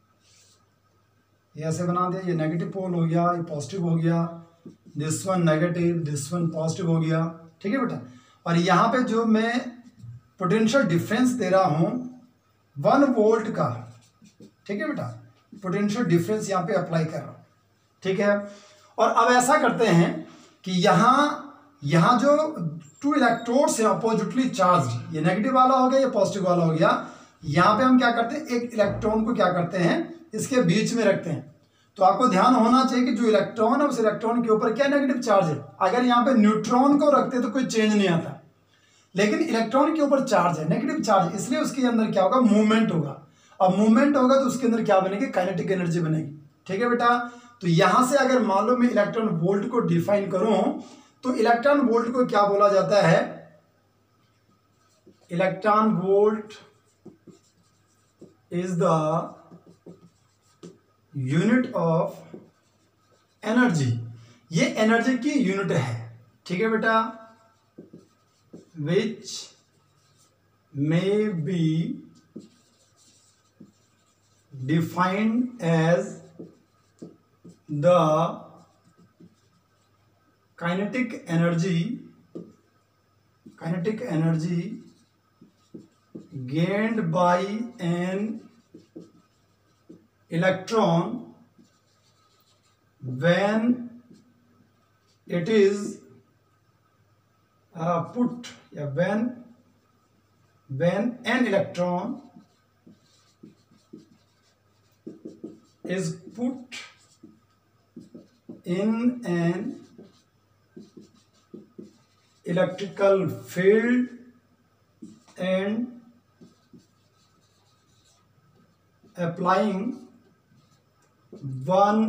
ऐसे बना दिया, ये नेगेटिव पोल हो गया, ये पॉजिटिव हो गया, this one negative, this one positive हो गया, ठीक है बेटा। और यहाँ पे जो मैं पोटेंशियल डिफरेंस दे रहा हूँ 1 वोल्ट का, ठीक है बेटा, पोटेंशियल डिफरेंस यहाँ पे अप्लाई कर रहा हूँ, ठीक है। और अब ऐसा करते हैं कि यहाँ जो 2 इलेक्ट्रोड्स हैं अपोजिटली चार्ज, ये नेगेटिव वाला हो गया, ये पॉजिटिव वाला हो गया, यहाँ पे हम क्या करते हैं, एक इलेक्ट्रॉन को क्या करते हैं, इसके बीच में रखते हैं। तो आपको ध्यान होना चाहिए कि जो इलेक्ट्रॉन है उस इलेक्ट्रॉन के ऊपर क्या नेगेटिव चार्ज है। अगर यहाँ पे न्यूट्रॉन को रखते तो कोई चेंज नहीं आता, लेकिन इलेक्ट्रॉन के ऊपर चार्ज है, नेगेटिव चार्ज, इसलिए उसके अंदर क्या होगा, मूवमेंट होगा। अब मूवमेंट होगा तो उसके अंदर क्या बनेगी, काइनेटिक एनर्जी बनेगी, ठीक है बेटा। तो यहां से अगर मान लो मैं इलेक्ट्रॉन वोल्ट को डिफाइन करूं तो इलेक्ट्रॉन वोल्ट को क्या बोला जाता है, electron volt is the unit of energy, ये एनर्जी की यूनिट है, ठीक है बेटा, which may be defined as the kinetic energy gained by an electron when it is when an electron is put in an electrical field and applying 1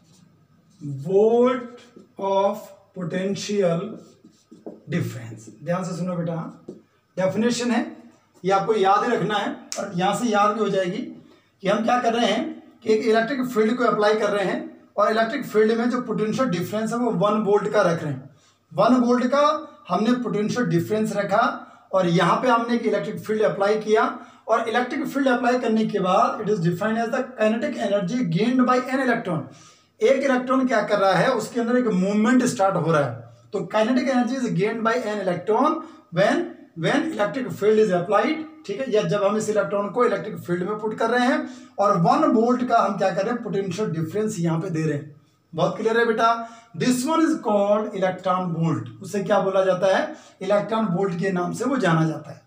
volt of potential difference. ध्यान से सुनो बेटा, definition है, ये आपको याद ही रखना है और यहां से याद भी हो जाएगी कि हम क्या कर रहे हैं कि एक इलेक्ट्रिक फील्ड को अप्लाई कर रहे हैं और इलेक्ट्रिक फील्ड में जो पोटेंशियल डिफरेंस है वो 1 वोल्ट का रख रहे हैं। 1 वोल्ट का हमने पोटेंशियल डिफरेंस रखा और यहाँ पे हमने एक इलेक्ट्रिक फील्ड अप्लाई किया और इलेक्ट्रिक फील्ड अप्लाई करने के बाद it is defined as the kinetic energy gained by an electron. एक इलेक्ट्रॉन क्या कर रहा है, उसके अंदर एक मूवमेंट स्टार्ट हो रहा है, तो kinetic energy is gained by an electron when electric field is applied, ठीक है, या जब हम इस इलेक्ट्रॉन को इलेक्ट्रिक फील्ड में पुट कर रहे हैं और 1 वोल्ट का हम क्या कर रहे हैं, पोटेंशियल डिफरेंस यहाँ पे दे रहे हैं। बहुत क्लियर है बेटा। This one is called electron volt, उसे क्या बोला जाता है, इलेक्ट्रॉन वोल्ट के नाम से वो जाना जाता है।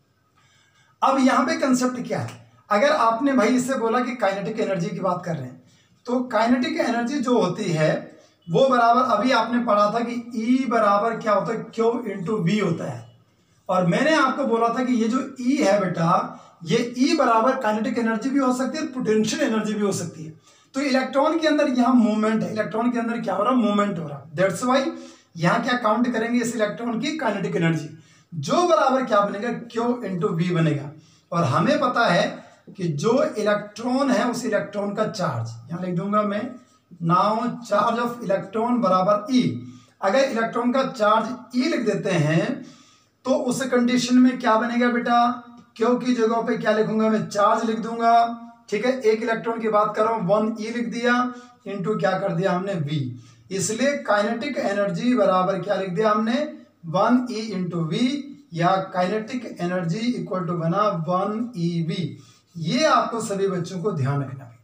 अब यहाँ पे कंसेप्ट क्या है, अगर आपने भाई इससे बोला कि काइनेटिक एनर्जी की बात कर रहे हैं, तो काइनेटिक एनर्जी जो होती है वो बराबर, अभी आपने पढ़ा था कि E बराबर क्या होता है, Q इंटू V होता है। और मैंने आपको बोला था कि ये जो E है बेटा, ये E बराबर काइनेटिक एनर्जी भी हो सकती है, पोटेंशियल एनर्जी भी हो सकती है। तो इलेक्ट्रॉन के अंदर यहाँ मूवमेंट है, इलेक्ट्रॉन के अंदर क्या हो रहा है, मूवमेंट हो रहा है। दैट्स वाई यहाँ क्या काउंट करेंगे इस इलेक्ट्रॉन की काइनेटिक एनर्जी, जो बराबर क्या बनेगा, Q इंटू V बनेगा। और हमें पता है कि जो इलेक्ट्रॉन है उस इलेक्ट्रॉन का चार्ज, यहाँ लिख दूंगा मैं, नाउ चार्ज ऑफ इलेक्ट्रॉन बराबर E। अगर इलेक्ट्रॉन का चार्ज E लिख देते हैं तो उस कंडीशन में क्या बनेगा बेटा, Q की जगह पे क्या लिखूंगा मैं, चार्ज लिख दूंगा, ठीक है। एक इलेक्ट्रॉन की बात कर रहा हूं, 1E लिख दिया, इंटू क्या कर दिया हमने, V। इसलिए काइनेटिक एनर्जी बराबर क्या लिख दिया हमने, 1E इंटू V, या काइनेटिक एनर्जी इक्वल टू बना 1eV। ये आपको सभी बच्चों को ध्यान रखना है,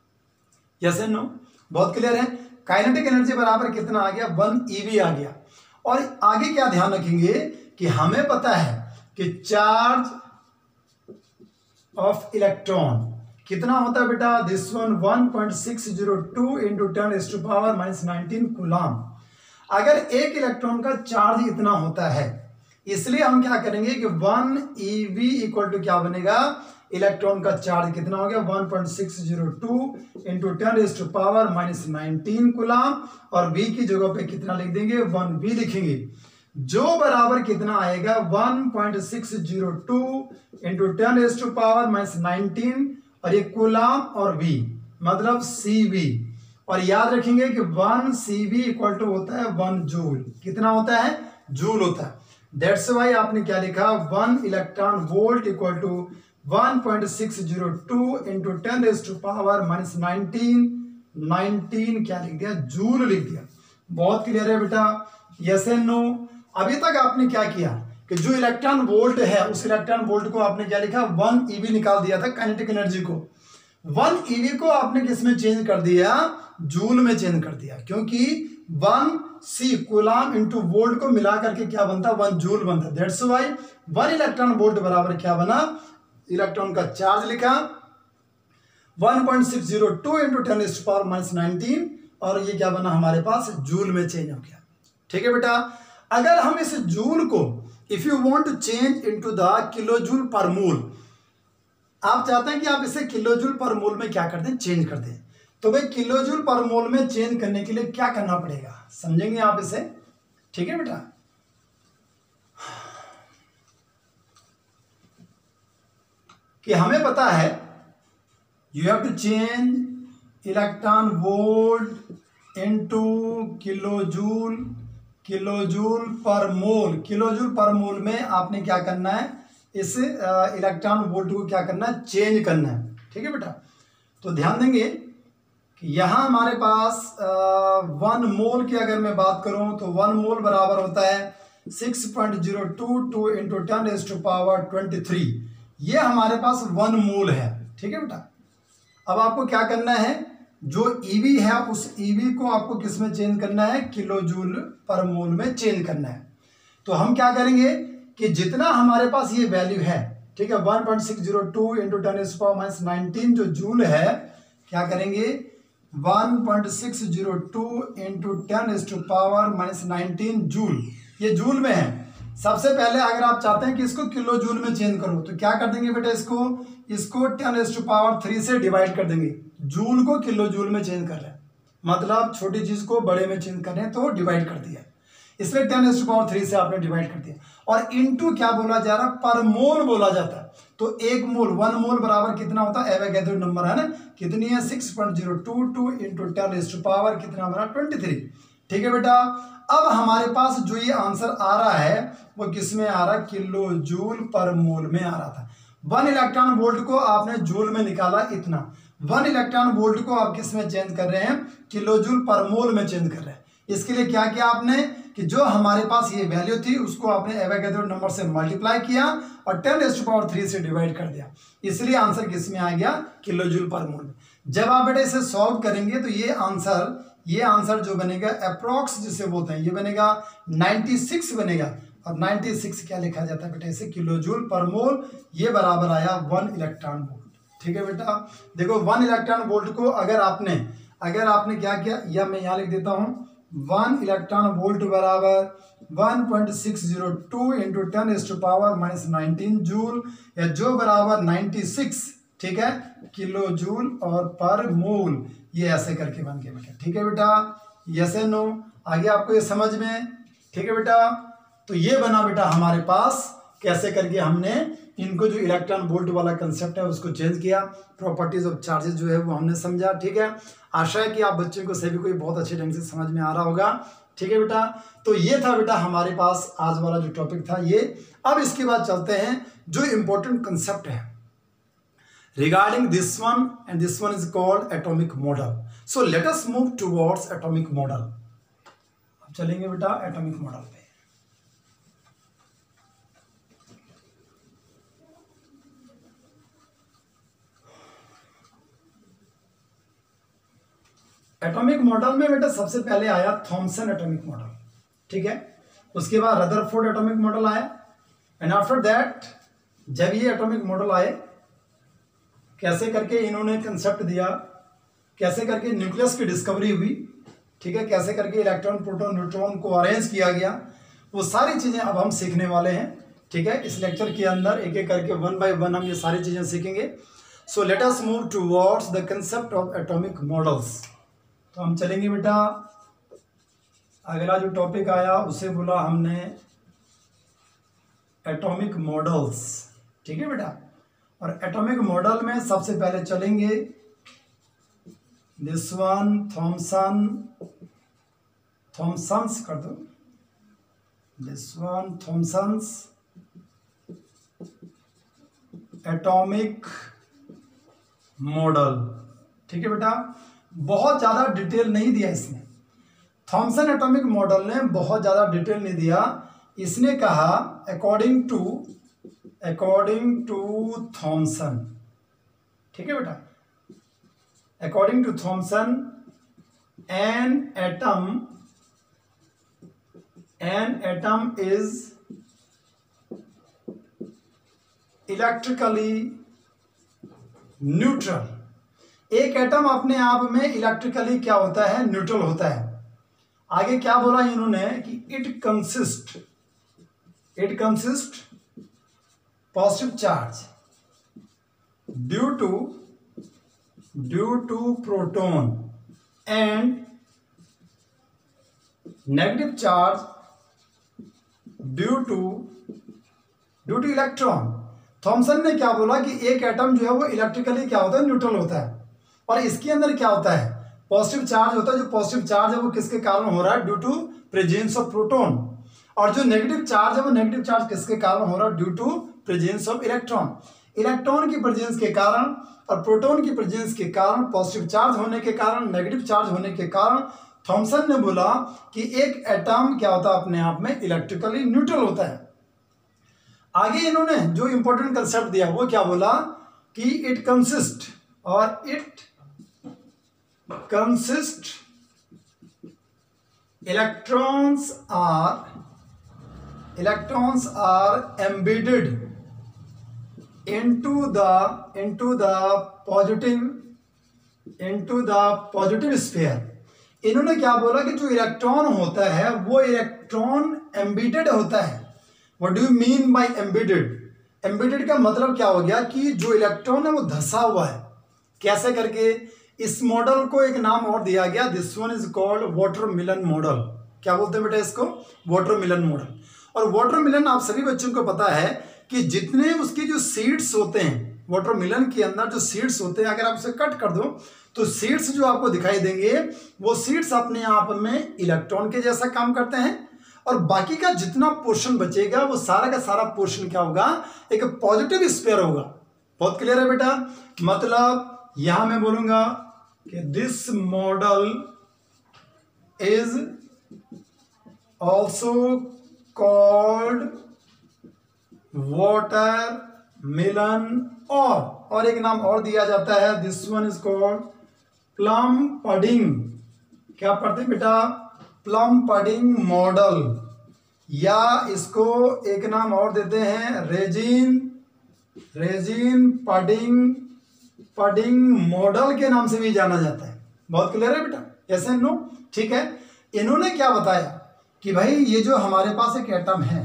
यस एंड नो, बहुत क्लियर है। काइनेटिक एनर्जी बराबर कितना आ गया, 1eV आ गया। और आगे क्या ध्यान रखेंगे कि हमें पता है कि चार्ज ऑफ इलेक्ट्रॉन कितना होता है बेटा, दिस वन 1.602 इंटू 10⁻⁻19 कूलम। अगर एक इलेक्ट्रॉन का चार्ज इतना होता है, इसलिए हम क्या करेंगे कि 1eV इक्वल टू क्या बनेगा, इलेक्ट्रॉन का चार्ज कितना हो गया, 1.602 इंटू 10⁻⁻19 कूलम, और V की जगह पे कितना लिख देंगे, 1V लिखेंगे, जो बराबर कितना आएगा, 1.602 इंटू 10⁻⁻19 और ये कूलम और V, मतलब CV। और याद रखेंगे कि 1 CV इक्वल टू होता है 1 जूल। कितना होता है? जूल होता है। दैट्स वाई आपने क्या लिखा, 1 electron volt equal to 1.602 into 10⁻19 क्या लिख दिया, जूल लिख दिया। बहुत क्लियर है बेटा, यस एंड नो। अभी तक आपने क्या किया कि जो इलेक्ट्रॉन वोल्ट है उस इलेक्ट्रॉन वोल्ट को आपने क्या लिखा, 1 EV निकाल दिया था काइनेटिक एनर्जी को। 1 EV को आपने किस में चेंज कर दिया, जूल में चेंज कर दिया, क्योंकि 1 C कूलम इंटू वोल्ट को मिला करके क्या बनता, 1 जूल बनता। दैट्स व्हाई 1 इलेक्ट्रॉन वोल्ट बराबर क्या बना, इलेक्ट्रॉन का चार्ज लिखा 1.602 इंटू 10⁻19 और ये क्या बना हमारे पास, जूल में चेंज हो गया। ठीक है बेटा, अगर हम इस जूल को if you want to change into the kilo joule per mole, आप चाहते हैं कि आप इसे किलो जूल पर मोल में क्या कर दें, चेंज कर दें, तो भाई किलो जूल पर मोल में चेंज करने के लिए क्या करना पड़ेगा, समझेंगे आप इसे। ठीक है बेटा, कि हमें पता है you have to change electron volt into kilo joule per mole. Kilo joule per मोल में आपने क्या करना है, इस इलेक्ट्रॉन वोल्ट को क्या करना है, चेंज करना है। ठीक है बेटा, तो ध्यान देंगे कि यहाँ हमारे पास 1 मोल की अगर मैं बात करूँ तो 1 मोल बराबर होता है 6.022 इंटू 10⁻23। ये हमारे पास 1 मोल है। ठीक है बेटा, अब आपको क्या करना है, जो EV है उस EV को आपको किस में चेंज करना है, किलो जूल पर मोल में चेंज करना है। तो हम क्या करेंगे कि जितना हमारे पास ये वैल्यू है, ठीक है, 1.602 इंटू 10⁻19 जो जूल है, क्या करेंगे 1.602 इंटू 10⁻19 जूल, ये जूल में है। सबसे पहले अगर आप चाहते हैं कि इसको किलो जूल में चेंज करो तो क्या कर देंगे बेटा, इसको 10⁻3 से डिवाइड कर देंगे। जूल को किलो जूल में चेंज कर रहे हैं, मतलब छोटी चीज को बड़े में चेंज कर रहे हैं, तो डिवाइड कर दिया, इसलिए 10⁻3 से आपने डिवाइड कर दिया। और इनटू क्या बोला जा रहा है, पर मोल बोला जाता है। तो 1 मोल 1 मोल बराबर कितना होता है, एवोगैड्रो नंबर है ना, कितनी है 6.022 इंटू 10⁻, कितना बना 23। ठीक है बेटा, अब हमारे पास जो ये आंसर आ रहा है वो किस में आ रहा है, किलो जूल पर मोल में आ रहा था। 1 इलेक्ट्रॉन वोल्ट को आपने जूल में निकाला इतना, 1 इलेक्ट्रॉन वोल्ट को आप किस में चेंज कर रहे हैं, किलो जूल पर मोल में चेंज कर रहे हैं। इसके लिए क्या किया आपने कि जो हमारे पास ये वैल्यू थी उसको आपने एवोगैड्रो नंबर से मल्टीप्लाई किया और 10⁻3 से डिवाइड कर दिया, इसलिए आंसर किस में आ गया, किलो जूल पर मोल में। जब आप बेटा इसे सॉल्व करेंगे तो ये आंसर जो बनेगा अप्रोक्स जिसे बोलते हैं, ये बनेगा 96 बनेगा। और 96 क्या लिखा जाता है बेटा, इसे किलो जूल पर मोल, ये बराबर आया 1 इलेक्ट्रॉन वोल्ट। ठीक है बेटा, देखो 1 इलेक्ट्रॉन वोल्ट को अगर आपने क्या किया, या मैं यहाँ लिख देता हूँ 1 इलेक्ट्रॉन वोल्ट बराबर 1.602 इंटू 10⁻19 जूल, या जो बराबर 96, ठीक है, किलो जूल और पर मोल, ये ऐसे करके बन गया बेटा। ठीक है बेटा, यस एंड नो, आगे आपको ये समझ में। ठीक है बेटा, तो ये बना बेटा हमारे पास कैसे करके हमने इनको जो इलेक्ट्रॉन वोल्ट वाला कंसेप्ट है उसको चेंज किया, प्रॉपर्टीज ऑफ चार्जेस जो है वो हमने समझा। ठीक है, आशा है कि आप बच्चों को सभी को बहुत अच्छे ढंग से समझ में आ रहा होगा। ठीक है बेटा, तो ये था बेटा हमारे पास आज वाला जो टॉपिक था ये। अब इसके बाद चलते हैं जो इंपॉर्टेंट कंसेप्ट है regarding this one, and this one is called atomic model. So let us move towards atomic model. अब चलेंगे बेटा एटॉमिक मॉडल पे। एटॉमिक मॉडल में बेटा सबसे पहले आया थॉमसन एटॉमिक मॉडल। ठीक है, उसके बाद रदरफोर्ड एटॉमिक मॉडल आया, एंड आफ्टर दैट जब ये एटॉमिक मॉडल आए, कैसे करके इन्होंने कंसेप्ट दिया, कैसे करके न्यूक्लियस की डिस्कवरी हुई, ठीक है, कैसे करके इलेक्ट्रॉन प्रोटॉन न्यूट्रॉन को अरेंज किया गया, वो सारी चीज़ें अब हम सीखने वाले हैं। ठीक है, इस लेक्चर के अंदर एक एक करके 1 by 1 हम ये सारी चीज़ें सीखेंगे। So let us move towards the concept of atomic models. तो हम चलेंगे बेटा, अगला जो टॉपिक आया उसे बोला हमने एटॉमिक मॉडल्स। ठीक है बेटा, और एटॉमिक मॉडल में सबसे पहले चलेंगे दिस वन थॉमसन्स कर दो, this one Thomson's atomic model. ठीक है बेटा, बहुत ज़्यादा डिटेल नहीं दिया इसने, थॉमसन एटॉमिक मॉडल ने बहुत ज़्यादा डिटेल नहीं दिया। इसने कहा अकॉर्डिंग टू थॉमसन। ठीक है बेटा, according to Thomson an atom is electrically neutral. एक एटम अपने आप में इलेक्ट्रिकली क्या होता है, न्यूट्रल होता है। आगे क्या बोला इन्होंने कि it consist positive charge due to proton and negative charge due to electron. Thomson ने क्या बोला कि एक एटम जो है वो इलेक्ट्रिकली क्या होता है, न्यूट्रल होता है, और इसके अंदर क्या होता है, पॉजिटिव चार्ज होता है। जो पॉजिटिव चार्ज है वो किसके कारण हो रहा है, due to presence of proton, और जो नेगेटिव चार्ज है वो नेगेटिव चार्ज किसके कारण हो रहा है, due to presence of electron. Electron की प्रेजेंस के कारण और प्रोटॉन की प्रेजेंस के कारण, पॉजिटिव चार्ज होने के कारण, नेगेटिव चार्ज होने के कारण थॉमसन ने बोला कि एक एटम क्या होता है, अपने आप में इलेक्ट्रिकली न्यूट्रल होता है। आगे इन्होंने जो इंपॉर्टेंट कंसेप्ट दिया वो क्या बोला कि it consist electrons are embedded into the positive sphere. इन्होंने क्या बोला कि जो इलेक्ट्रॉन होता है वो इलेक्ट्रॉन एम्बेडेड होता है। What do you mean by embedded? Embedded का मतलब क्या हो गया कि जो इलेक्ट्रॉन है वो धंसा हुआ है। कैसे करके? इस मॉडल को एक नाम और दिया गया, this one is called watermelon model. क्या बोलते हैं बेटा इसको? Watermelon model. और वाटरमेलन आप सभी बच्चों को पता है कि जितने उसके जो सीड्स होते हैं, वाटरमेलन के अंदर जो सीड्स होते हैं, अगर आप उसे कट कर दो तो सीड्स जो आपको दिखाई देंगे वो सीड्स अपने आप में इलेक्ट्रॉन के जैसा काम करते हैं, और बाकी का जितना पोर्शन बचेगा वो सारा का सारा पोर्शन क्या होगा, एक पॉजिटिव स्फीयर होगा। बहुत क्लियर है बेटा? मतलब यहां मैं बोलूंगा कि this model is also called watermelon, और एक नाम और दिया जाता है, this one is called plum pudding. क्या पढ़ते हैं बेटा? प्लम पडिंग मॉडल, या इसको एक नाम और देते हैं रेजिन पडिंग मॉडल के नाम से भी जाना जाता है। बहुत क्लियर है बेटा? ऐसे नो? ठीक है। इन्होंने क्या बताया कि भाई ये जो हमारे पास एक एटम है,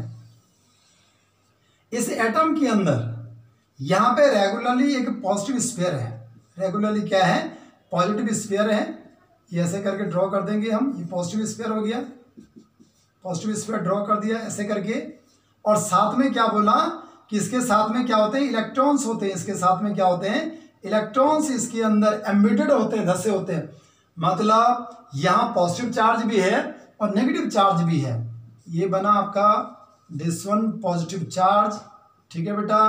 इस एटम के अंदर यहां पे रेगुलरली एक पॉजिटिव स्फीयर है। रेगुलरली क्या है? पॉजिटिव स्फीयर है। ये ऐसे करके ड्रॉ कर देंगे हम, ये पॉजिटिव स्फीयर हो गया, पॉजिटिव स्फीयर ड्रॉ कर दिया ऐसे करके। और साथ में क्या बोला कि इसके साथ में क्या होते हैं, इलेक्ट्रॉन्स होते हैं। इसके साथ में क्या होते हैं, इलेक्ट्रॉन्स इसके अंदर एम्बेडेड होते हैं, धसे होते हैं। मतलब यहाँ पॉजिटिव चार्ज भी है और नेगेटिव चार्ज भी है। ये बना आपका दिस वन पॉजिटिव चार्ज, ठीक है बेटा।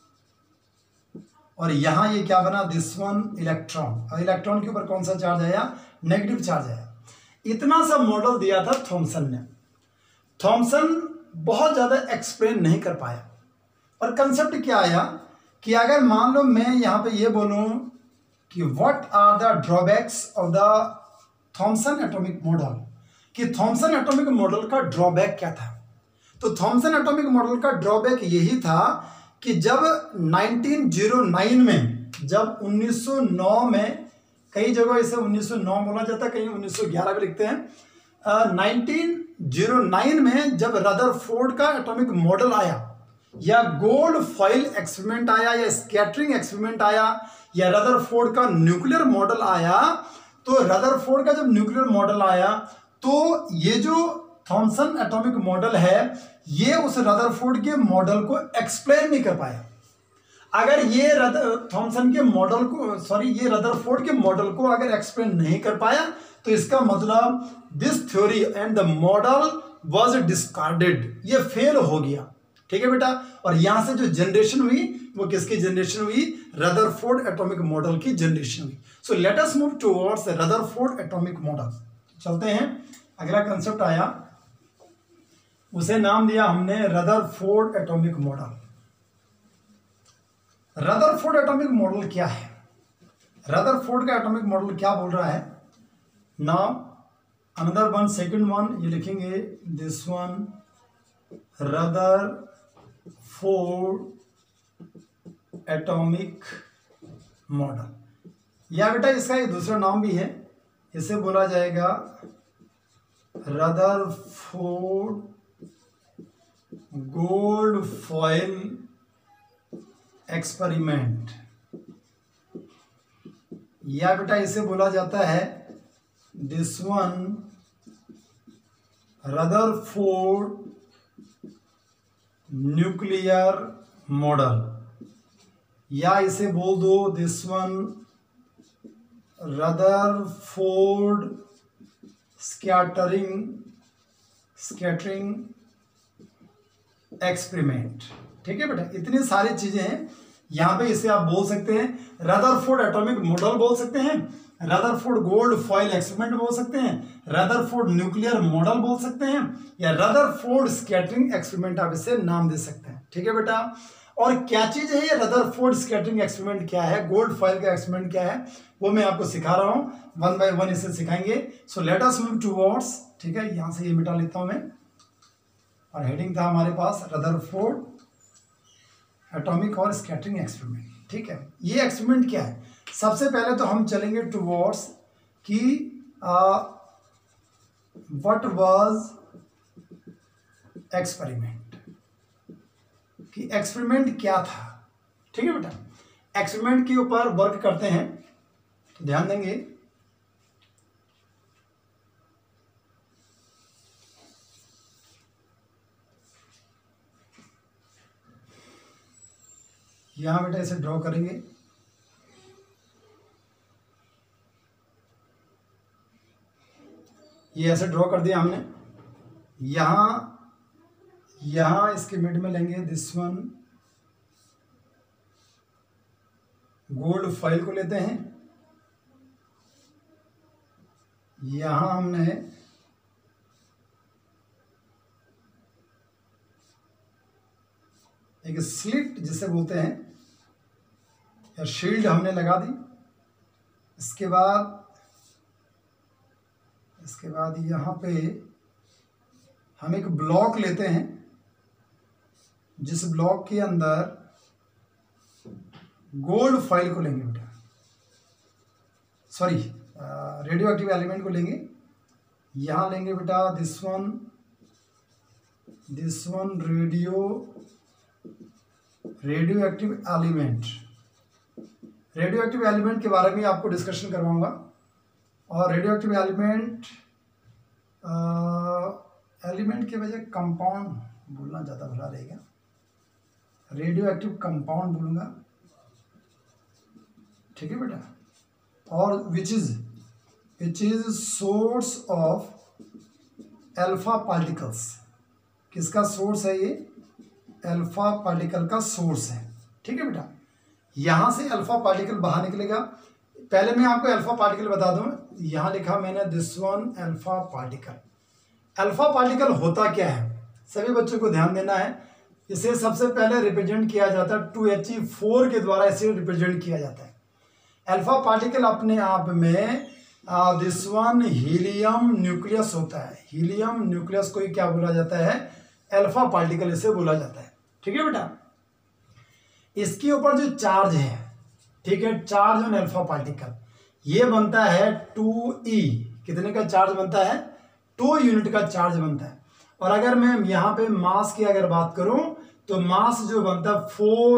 और यहां ये क्या बना, दिस वन इलेक्ट्रॉन, और इलेक्ट्रॉन के ऊपर कौन सा चार्ज आया, नेगेटिव चार्ज आया। इतना सा मॉडल दिया था थॉमसन ने। थॉमसन बहुत ज्यादा एक्सप्लेन नहीं कर पाया, और कंसेप्ट क्या आया कि अगर मान लो मैं यहां पे ये बोलूं कि what are the drawbacks of the Thomson atomic model, कि थॉमसन एटॉमिक मॉडल का ड्रॉबैक क्या था। तो थॉमसन एटॉमिक मॉडल का ड्रॉबैक यही था कि जब 1909 में, जब 1909 में, कई जगह इसे 1909 बोला जाता है, कहीं 1911 भी लिखते हैं। 1909 में जब रदरफोर्ड का एटॉमिक मॉडल आया, या गोल्ड फॉइल एक्सपेरिमेंट आया, या स्कैटरिंग एक्सपेरिमेंट आया, या रदरफोर्ड का न्यूक्लियर मॉडल आया, तो रदरफोर्ड का जब न्यूक्लियर मॉडल आया तो ये जो थॉमसन एटॉमिक मॉडल है ये उस रदरफोर्ड के मॉडल को एक्सप्लेन नहीं कर पाया। अगर ये थॉमसन के मॉडल को, सॉरी, ये रदरफोर्ड के मॉडल को अगर एक्सप्लेन नहीं कर पाया तो इसका मतलब this theory and the model was discarded, ये फेल हो गया। ठीक है बेटा, और यहां से जो जनरेशन हुई वो किसकी जनरेशन हुई? रदरफोर्ड एटॉमिक मॉडल की जनरेशन हुई। So let us move towards Rutherford atomic model. चलते हैं, अगला कंसेप्ट आया, उसे नाम दिया हमने Rutherford atomic model. Rutherford atomic model क्या है? रदरफोर्ड का एटॉमिक मॉडल क्या बोल रहा है? Now another one, second one, ये लिखेंगे this one, Rutherford atomic model. या बेटा इसका एक दूसरा नाम भी है, इसे बोला जाएगा रदरफोर्ड गोल्ड फॉइल एक्सपेरिमेंट, या बेटा इसे बोला जाता है this one Rutherford nuclear model, या इसे बोल दो this one Rutherford scattering experiment. ठीक है बेटा, इतनी सारी चीजें हैं यहां पे, इसे आप बोल सकते हैं रदरफोर्ड एटॉमिक मॉडल बोल सकते हैं, रदरफोर्ड गोल्ड फॉइल एक्सपेरिमेंट बोल सकते हैं, रदरफोर्ड न्यूक्लियर मॉडल बोल सकते हैं, या रदरफोर्ड स्कैटरिंग एक्सपेरिमेंट आप इसे नाम दे सकते हैं। ठीक है बेटा, और क्या चीज है ये रदरफोर्ड स्कैटरिंग एक्सपेरिमेंट क्या है, गोल्ड फॉइल का एक्सपेरिमेंट क्या है, वो मैं आपको सिखा रहा हूं, वन बाय वन इसे सिखाएंगे। So let us move towards, ठीक है, यहां से ये मिटा लेता हूं मैं, और हेडिंग था हमारे पास रदरफोर्ड एटॉमिक और स्कैटरिंग एक्सपेरिमेंट। ठीक है, ये एक्सपेरिमेंट क्या है? सबसे पहले तो हम चलेंगे टुवर्ड्स कि व्हाट वाज एक्सपेरिमेंट, कि एक्सपेरिमेंट क्या था। ठीक है बेटा, एक्सपेरिमेंट के ऊपर वर्क करते हैं, तो ध्यान देंगे यहां बेटा इसे ड्रॉ करेंगे, ये ऐसे ड्रॉ कर दिया हमने। यहां इसके मिड में लेंगे दिस वन गोल्ड फॉइल को लेते हैं, यहां हमने एक स्लिट जिसे बोलते हैं या शील्ड हमने लगा दी। इसके बाद यहाँ पे हम एक ब्लॉक लेते हैं, जिस ब्लॉक के अंदर गोल्ड फॉइल को लेंगे बेटा, सॉरी रेडियो एक्टिव एलिमेंट को लेंगे। यहाँ लेंगे बेटा this one radioactive element. Radioactive element के बारे में आपको डिस्कशन करवाऊंगा, और रेडियो एक्टिव एलिमेंट के बजाय कंपाउंड बोलना ज़्यादा भला रहेगा, रेडियो एक्टिव कंपाउंड बोलूँगा। ठीक है बेटा, और which is source of alpha particles. किसका सोर्स है ये? अल्फा पार्टिकल का सोर्स है। ठीक है बेटा, यहां से अल्फा पार्टिकल बाहर निकलेगा। पहले मैं आपको अल्फा पार्टिकल बता दूं, यहां लिखा मैंने this one alpha particle. Alpha particle होता क्या है, सभी बच्चों को ध्यान देना है। इसे सबसे पहले रिप्रेजेंट किया जाता है 2He4 के द्वारा, इसे रिप्रेजेंट किया जाता है। अल्फा पार्टिकल अपने आप में दिस वन हीलियम न्यूक्लियस होता है। हीलियम न्यूक्लियस को क्या बोला जाता है? अल्फा पार्टिकल इसे बोला जाता है। ठीक है बेटा, इसके ऊपर जो चार्ज है, ठीक है, चार्ज ऑन अल्फा पार्टिकल, ये बनता है 2E। कितने का चार्ज बनता है? 2 यूनिट का चार्ज बनता है। और अगर मैं यहाँ पे मास की अगर बात करूं तो मास जो बनता है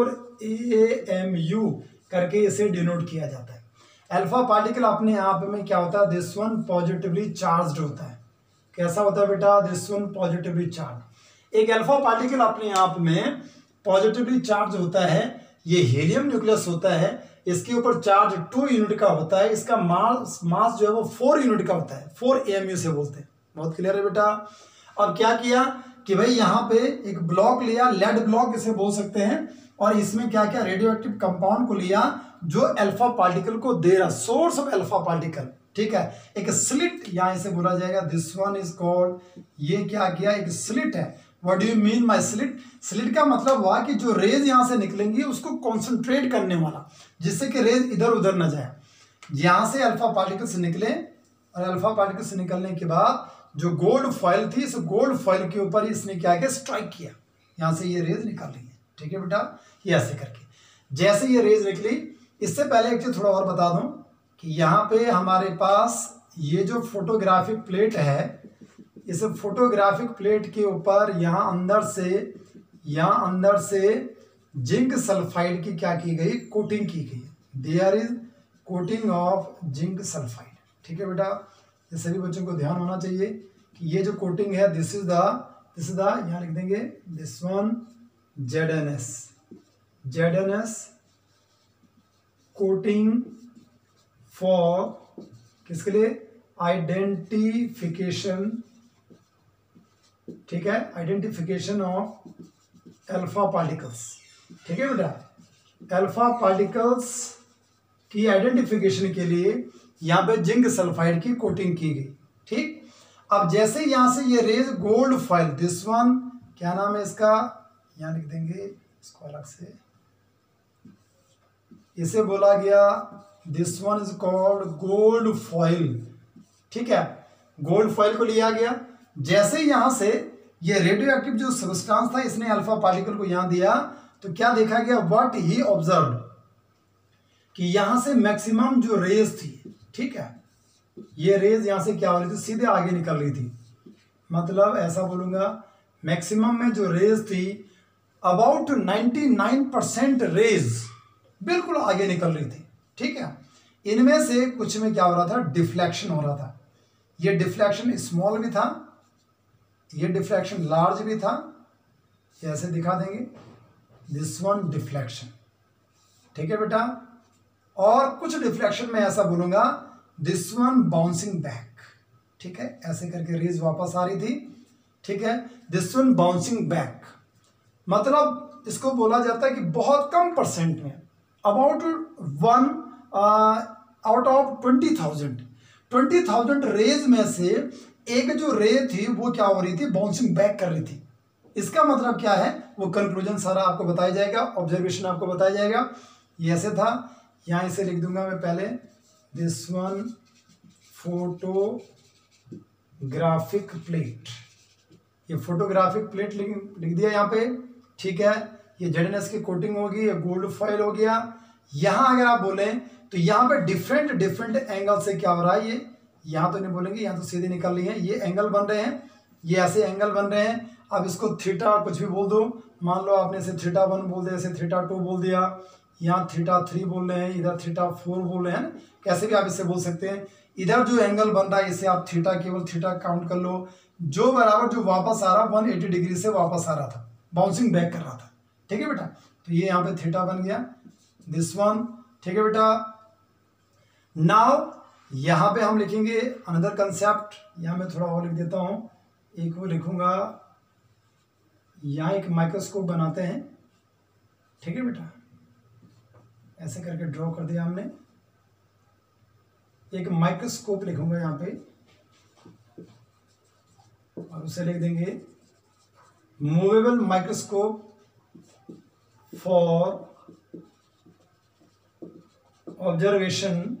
4AMU करके इसे डिनोट किया जाता है। अल्फा पार्टिकल अपने आप में क्या होता है? दिस वन पॉजिटिवली चार्ज्ड होता है। कैसा होता है बेटा? This one positively charge. एक अल्फा पार्टिकल अपने आप में पॉजिटिवली चार्ज होता है ये हीलियम न्यूक्लियस होता है, इसके ऊपर चार्ज 2 यूनिट का होता है, इसका मास जो है वो 4 यूनिट का होता है, 4 AMU से बोलते हैं। बहुत क्लियर है बेटा। अब क्या किया कि भाई यहाँ पे एक ब्लॉक लिया, लेड ब्लॉक इसे बोल सकते हैं, और इसमें क्या क्या रेडियो एक्टिव कंपाउंड को लिया जो अल्फा पार्टिकल को दे रहा, सोर्स ऑफ अल्फा पार्टिकल, ठीक है। एक स्लिट यहाँ इसे बोला जाएगा, दिस वन इज कॉल्ड, ये क्या किया, एक स्लिट है। What do you mean by slit? Slit का मतलब हुआ कि जो रेज यहाँ से निकलेंगी उसको कॉन्सेंट्रेट करने वाला, जिससे कि रेज इधर उधर न जाए। यहाँ से अल्फा पार्टिकल से निकले, और अल्फा पार्टिकल से निकलने के बाद जो गोल्ड फॉइल थी, इस गोल्ड फॉइल के ऊपर इसने क्या किया, स्ट्राइक किया, यहाँ से ये रेज निकल रही है, ठीक है बेटा। ये ऐसे करके जैसे ये रेज निकली, इससे पहले एक चीज थोड़ा और बता दूं कि यहाँ पे हमारे पास ये जो फोटोग्राफिक प्लेट है, इस फोटोग्राफिक प्लेट के ऊपर यहाँ अंदर से जिंक सल्फाइड की क्या की गई, कोटिंग की गई। There is coating of zinc sulphide, ठीक है बेटा। ये सभी बच्चों को ध्यान होना चाहिए कि ये जो कोटिंग है, दिस इज द यहाँ लिख देंगे, this one ZNS coating for किसके लिए, आइडेंटिफिकेशन, ठीक है, आइडेंटिफिकेशन ऑफ अल्फा पार्टिकल्स, ठीक है बेटा। अल्फा पार्टिकल्स की आइडेंटिफिकेशन के लिए यहाँ पे जिंक सल्फाइड की कोटिंग की गई, ठीक। अब जैसे यहां से ये rays gold foil, this one क्या नाम है इसका, यहां लिख देंगे इसको अलग से, इसे बोला गया, this one is called gold foil, ठीक है। गोल्ड फॉइल को लिया गया, जैसे यहां से ये रेडियो एक्टिव जो सब्सटेंस था, इसने अल्फा पार्टिकल को यहां दिया, तो क्या देखा गया, व्हाट ही ऑब्जर्व, कि यहां से मैक्सिमम जो रेज थी, ठीक है, ये रेज यहां से क्या हो रही थी, सीधे आगे निकल रही थी। मतलब ऐसा बोलूंगा, मैक्सिमम में जो रेज थी, अबाउट 99% रेज बिल्कुल आगे निकल रही थी, ठीक है। इनमें से कुछ में क्या हो रहा था, डिफ्लेक्शन हो रहा था। ये डिफ्लेक्शन स्मॉल भी था, ये डिफ्लेक्शन लार्ज भी था, ऐसे दिखा देंगे, दिस वन डिफ्लेक्शन, ठीक है बेटा। और कुछ डिफ्लेक्शन में ऐसा बोलूंगा, दिस वन बाउंसिंग बैक, ठीक है, ऐसे करके रेज वापस आ रही थी, ठीक है, दिस वन बाउंसिंग बैक। मतलब इसको बोला जाता है कि बहुत कम परसेंट में, अबाउट 1 आउट ऑफ 20,000 रेज में से एक जो रे थी वो क्या हो रही थी, बाउंसिंग बैक कर रही थी। इसका मतलब क्या है, वो कंक्लूजन सारा आपको बताया जाएगा, ऑब्जर्वेशन आपको बताया जाएगा। ये ऐसे था, यहाँ इसे लिख दूंगा मैं पहले, दिस वन फोटोग्राफिक प्लेट, ये फोटोग्राफिक प्लेट लिख दिया यहाँ पे, ठीक है। ये ZNS की कोटिंग होगी, ये गोल्ड फॉइल हो गया। यहाँ अगर आप बोलें तो यहाँ पे डिफरेंट एंगल से क्या हो रहा है, ये यहाँ तो नहीं बोलेंगे, यहाँ तो सीधे निकल रही है, ये एंगल बन रहे हैं, ये ऐसे एंगल बन रहे हैं। अब इसको थीटा कुछ भी बोल दो, मान लो आपने इसे θ1 बोल दिया, इसे θ2 बोल दिया, यहाँ θ3 बोल रहे हैं, इधर θ4 बोल रहे हैं, कैसे भी आप इसे बोल सकते हैं। इधर जो एंगल बन रहा है इसे आप केवल थीटा काउंट कर लो, जो बराबर जो वापस आ रहा 180 डिग्री से वापस आ रहा था, बाउंसिंग बैक कर रहा था, ठीक है बेटा। तो ये यहाँ पे थीटा बन गया, दिस वन, ठीक है बेटा। नाउ यहाँ पे हम लिखेंगे अनदर कंसेप्ट, यहाँ मैं थोड़ा और लिख देता हूँ, एक वो लिखूंगा, यहाँ एक माइक्रोस्कोप बनाते हैं, ठीक है बेटा, ऐसे करके ड्रॉ कर दिया हमने, एक माइक्रोस्कोप लिखूंगा यहाँ पे, और उसे लिख देंगे movable microscope for observation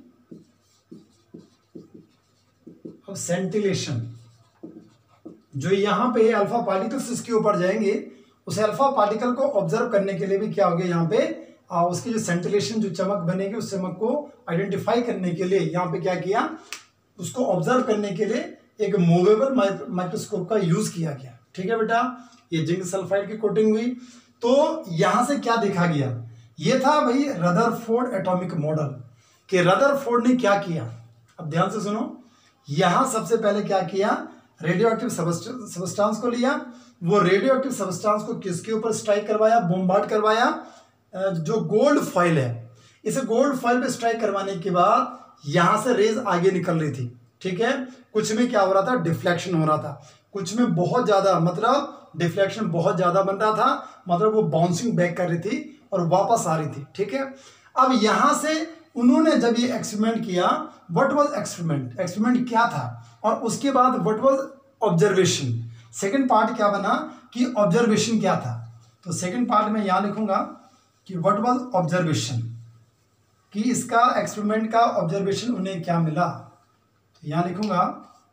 of scintillation. जो यहाँ पे अल्फा पार्टिकल्स इसके ऊपर जाएंगे, उस अल्फा पार्टिकल को ऑब्जर्व करने के लिए भी क्या हो गया, यहाँ पे उसकी जो सेंटिलेशन, जो चमक बनेगी, उस चमक को आइडेंटिफाई करने के लिए यहाँ पे क्या किया, उसको ऑब्जर्व करने के लिए एक मूवेबल माइक्रोस्कोप का यूज किया गया, ठीक है बेटा। ये जिंक सल्फाइड की कोटिंग हुई, तो यहां से क्या देखा गया, ये था भाई रदरफोर्ड एटॉमिक मॉडल, कि रदरफोर्ड ने क्या किया। अब ध्यान से सुनो, यहां सबसे पहले क्या किया, रेडियो एक्टिव सबस्टांस को लिया, वो रेडियो एक्टिव सबस्टांस को किसके ऊपर स्ट्राइक करवाया, बोम्बार्ड करवाया, जो गोल्ड फॉइल है, इसे गोल्ड फॉइल पे स्ट्राइक करवाने के बाद यहां से रेज आगे निकल रही थी, ठीक है। कुछ में क्या हो रहा था, डिफ्लेक्शन हो रहा था, कुछ में बहुत ज्यादा मतलब डिफ्लेक्शन बहुत ज्यादा बन रहा था, मतलब वो बाउंसिंग बैक कर रही थी और वापस आ रही थी, ठीक है। अब यहां से उन्होंने जब ये एक्सपेरिमेंट किया, व्हाट वाज एक्सपेरिमेंट, एक्सपेरिमेंट क्या था, और उसके बाद what was observation, second part क्या बना कि ऑब्जर्वेशन क्या था। तो सेकंड पार्ट में यहां लिखूंगा कि व्हाट वाज ऑब्जर्वेशन, कि इसका एक्सपेरिमेंट का ऑब्जर्वेशन उन्हें क्या मिला। तो यहां लिखूंगा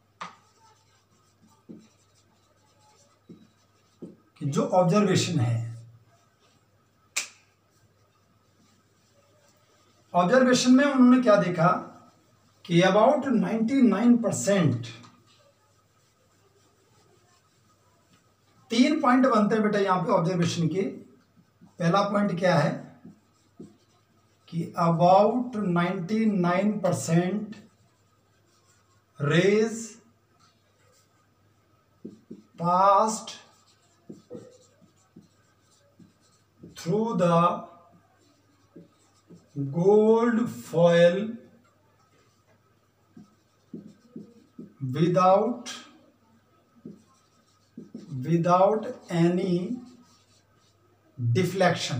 कि जो ऑब्जर्वेशन है, ऑब्जर्वेशन में उन्होंने क्या देखा कि अबाउट 99%, 3 पॉइंट बनते हैं बेटा यहां पे ऑब्जर्वेशन के। पहला पॉइंट क्या है कि about 99% rays passed through the gold foil without any deflection।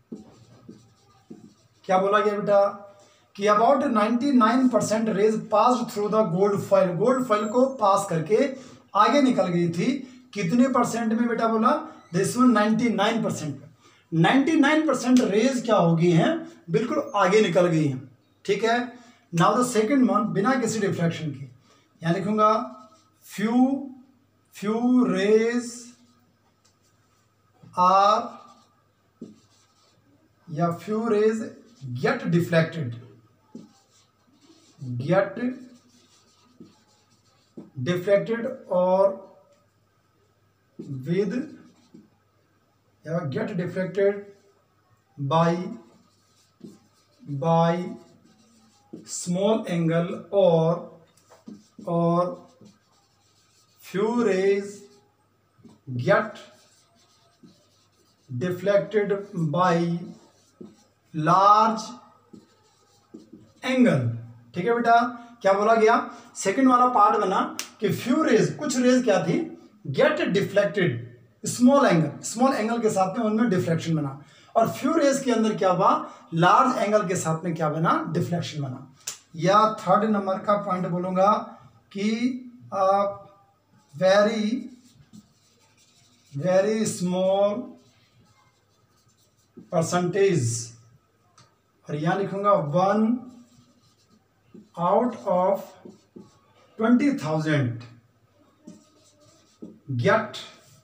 क्या बोला गया बेटा कि about 99% rays pass through the gold foil, gold foil को पास करके आगे निकल गई थी। कितने परसेंट में बेटा बोला, दिस वन 99%। 99% रेज क्या हो गई हैं, बिल्कुल आगे निकल गई हैं, ठीक है। नाउ द सेकंड वन, बिना किसी डिफ्रैक्शन के, यहां लिखूंगा फ्यू रेज आर या फ्यू रेज गेट डिफ्लेक्टेड, और विद या get deflected by small angle, और few rays get deflected by large angle, ठीक है बेटा। क्या बोला गया, सेकंड वाला पार्ट बना कि फ्यू रेज, कुछ रेज क्या थी, गेट डिफ्लेक्टेड स्मॉल एंगल के साथ में उनमें डिफ्लेक्शन बना, और फ्यू रेज के अंदर क्या हुआ, लार्ज एंगल के साथ में क्या बना, डिफ्लेक्शन बना। या थर्ड नंबर का पॉइंट बोलूंगा कि वेरी स्मॉल परसेंटेज, और यहां लिखूंगा 1 out of 20,000 get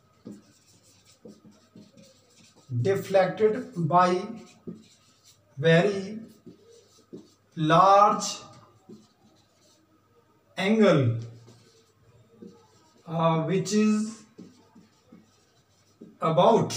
deflected by very large angle, which is about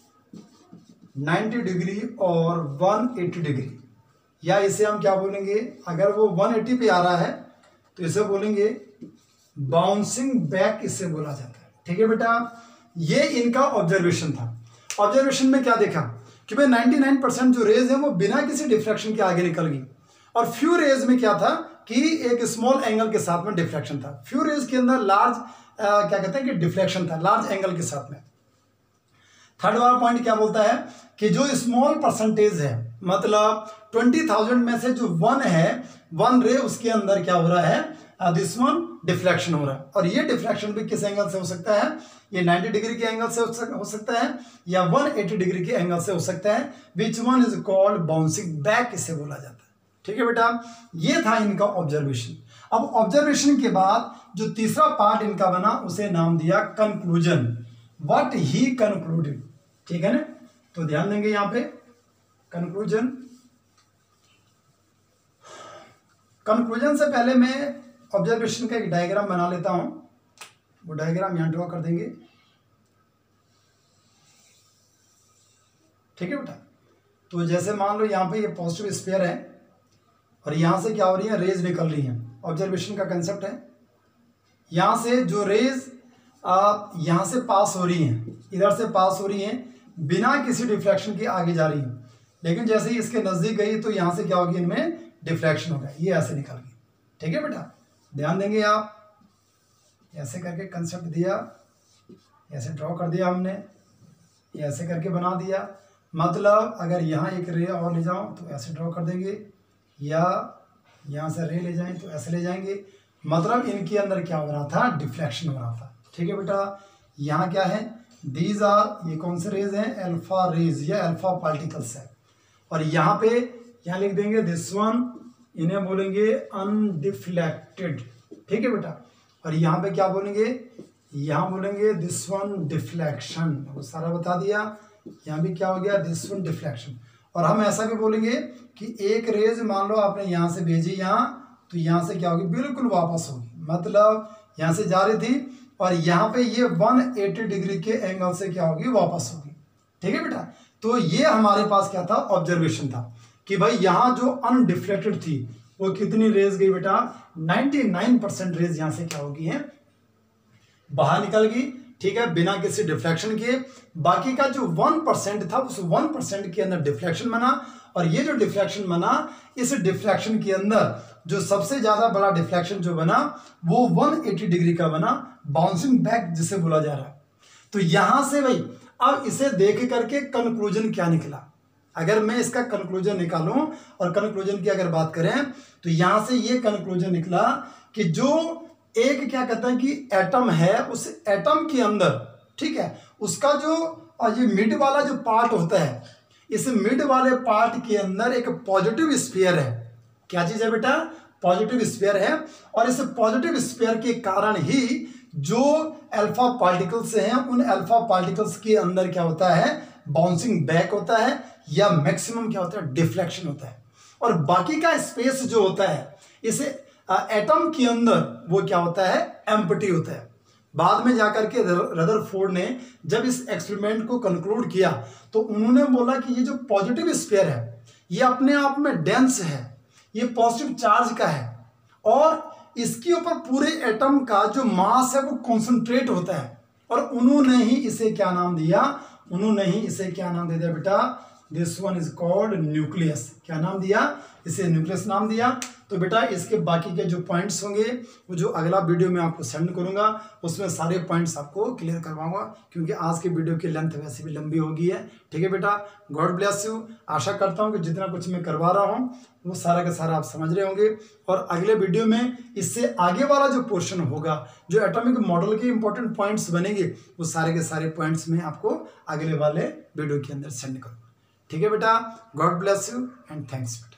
90 degree और 180 डिग्री। या इसे हम क्या बोलेंगे, अगर वो 180 पे आ रहा है तो इसे बोलेंगे बाउंसिंग बैक, इसे बोला जाता है, ठीक है बेटा। ये इनका ऑब्जर्वेशन था। ऑब्जर्वेशन में क्या देखा कि भाई 99% जो रेज है वो बिना किसी डिफ्रैक्शन के आगे निकल गई, और फ्यू रेज में क्या था कि एक स्मॉल एंगल के साथ में डिफ्रैक्शन था। फ्यू रेज के अंदर लार्ज क्या कहते हैं कि डिफ्लेक्शन था, लार्ज एंगल के साथ में। थर्ड वाला पॉइंट क्या बोलता है कि जो स्मॉल परसेंटेज है, मतलब 20,000 में से जो 1 है, 1 रे, उसके अंदर क्या हो रहा है, दिस वन डिफ्लेक्शन हो रहा है। और ये डिफ्लेक्शन भी किस एंगल से हो सकता है, ये 90 डिग्री के एंगल से हो सकता है या 180 डिग्री के एंगल से हो सकता है, which one is called bouncing back, इसे बोला जाता है, ठीक है बेटा। ये था इनका ऑब्जर्वेशन। अब ऑब्जर्वेशन के बाद जो तीसरा पार्ट इनका बना उसे नाम दिया कंक्लूजन, व्हाट ही कंक्लूडेड, ठीक है ना। तो ध्यान देंगे यहां पे कंक्लूजन। कंक्लूजन से पहले मैं ऑब्जर्वेशन का एक डायग्राम बना लेता हूं, वो डायग्राम यहां ड्रॉ कर देंगे, ठीक है बेटा। तो जैसे मान लो यहां पे ये पॉजिटिव स्फीयर है और यहां से क्या हो रही है, रेज निकल रही हैं। ऑब्जर्वेशन का कंसेप्ट है, यहां से जो रेज यहां से पास हो रही हैं, इधर से पास हो रही हैं, बिना किसी डिफ्लेक्शन के आगे जा रही हैं। लेकिन जैसे ही इसके नज़दीक गई तो यहाँ से क्या होगी, इनमें डिफ्लेक्शन होगा, ये ऐसे निकल गई। ठीक है बेटा, ध्यान देंगे आप। ऐसे करके कंसेप्ट दिया, ऐसे ड्रॉ कर दिया हमने, ऐसे करके बना दिया। मतलब अगर यहाँ एक रे और ले जाऊँ तो ऐसे ड्रॉ कर देंगे, या यहाँ से रे ले जाएं तो ऐसे ले जाएंगे। मतलब इनके अंदर क्या हो रहा था, डिफ्लेक्शन हो रहा था। ठीक है बेटा, यहाँ क्या है, दीज आर, ये कौन से रेज हैं, अल्फा रेज या अल्फा पार्टिकल्स है। और यहाँ पे यहाँ लिख देंगे दिस वन, इन्हें बोलेंगे अनडिफ्लेक्टेड। ठीक है बेटा, और यहाँ पे क्या बोलेंगे, यहाँ बोलेंगे दिस वन डिफ्लेक्शन। वो सारा बता दिया। यहाँ भी क्या हो गया, दिस वन डिफ्लेक्शन। और हम ऐसा भी बोलेंगे कि एक रेज मान लो आपने यहाँ से भेजी यहाँ, तो यहाँ से क्या होगी, बिल्कुल वापस होगी। मतलब यहाँ से जा रही थी और यहाँ पे ये 180 डिग्री के एंगल से क्या होगी, वापस होगी। ठीक है बेटा, तो ये हमारे पास क्या था, ऑब्जर्वेशन था कि भाई यहाँ जो अनडिफ्लेक्टेड थी वो कितनी रेज गई बेटा, 99% रेज यहाँ से क्या होगी, है बाहर निकल गई। ठीक है, बिना किसी डिफ्लेक्शन के। बाकी का जो 1% था, उस 1% के अंदर डिफ्लेक्शन बना। और ये जो डिफ्लेक्शन बना, इस डिफ्लेक्शन के अंदर जो सबसे ज्यादा बड़ा डिफ्लेक्शन जो बना वो 180 डिग्री का बना, बाउंसिंग बैक जिसे बोला जा रहा है। तो यहां से भाई अब इसे देख करके कंक्लूजन क्या निकला, अगर मैं इसका कंक्लूजन निकालूं और कंक्लूजन की अगर बात करें तो यहां से ये कंक्लूजन निकला कि जो एक क्या कहते हैं कि एटम है, उस एटम के अंदर, ठीक है, उसका जो ये मिड वाला जो पार्ट होता है, इस मिड वाले पार्ट के अंदर एक पॉजिटिव स्फीयर है। क्या चीज है बेटा, पॉजिटिव स्फीयर है। और इस पॉजिटिव स्फीयर के कारण ही जो अल्फा पार्टिकल्स हैं, उन अल्फा पार्टिकल्स के अंदर क्या होता है, बाउंसिंग बैक होता है, या मैक्सिमम क्या होता है, डिफ्लेक्शन होता है। और बाकी का स्पेस जो होता है इस एटम के अंदर वो क्या होता है, एम्प्टी होता है। बाद में जाकर के रदरफोर्ड ने जब इस एक्सपेरिमेंट को कंक्लूड किया तो उन्होंने बोला कि ये जो पॉजिटिव स्फीयर है ये अपने आप में डेंस है, ये पॉजिटिव चार्ज का है, और इसके ऊपर पूरे एटम का जो मास है वो कॉन्सेंट्रेट होता है। और उन्होंने ही इसे क्या नाम दिया, उन्होंने ही इसे क्या नाम दे दिया बेटा, this one is called nucleus. क्या नाम दिया, इसे न्यूक्लियस नाम दिया। तो बेटा इसके बाकी के जो पॉइंट्स होंगे वो जो अगला वीडियो में आपको सेंड करूंगा उसमें सारे पॉइंट्स आपको क्लियर करवाऊंगा, क्योंकि आज की वीडियो की लेंथ वैसे भी लंबी हो गई है। ठीक है बेटा, गॉड ब्लेस यू। आशा करता हूं कि जितना कुछ मैं करवा रहा हूं वो सारा का सारा आप समझ रहे होंगे। और अगले वीडियो में इससे आगे वाला जो पोर्शन होगा, जो एटॉमिक मॉडल के इंपॉर्टेंट पॉइंट्स बनेंगे, वो सारे के सारे पॉइंट्स में आपको अगले वाले वीडियो के अंदर सेंड करूँगा। ठीक है बेटा, God bless you and thanks.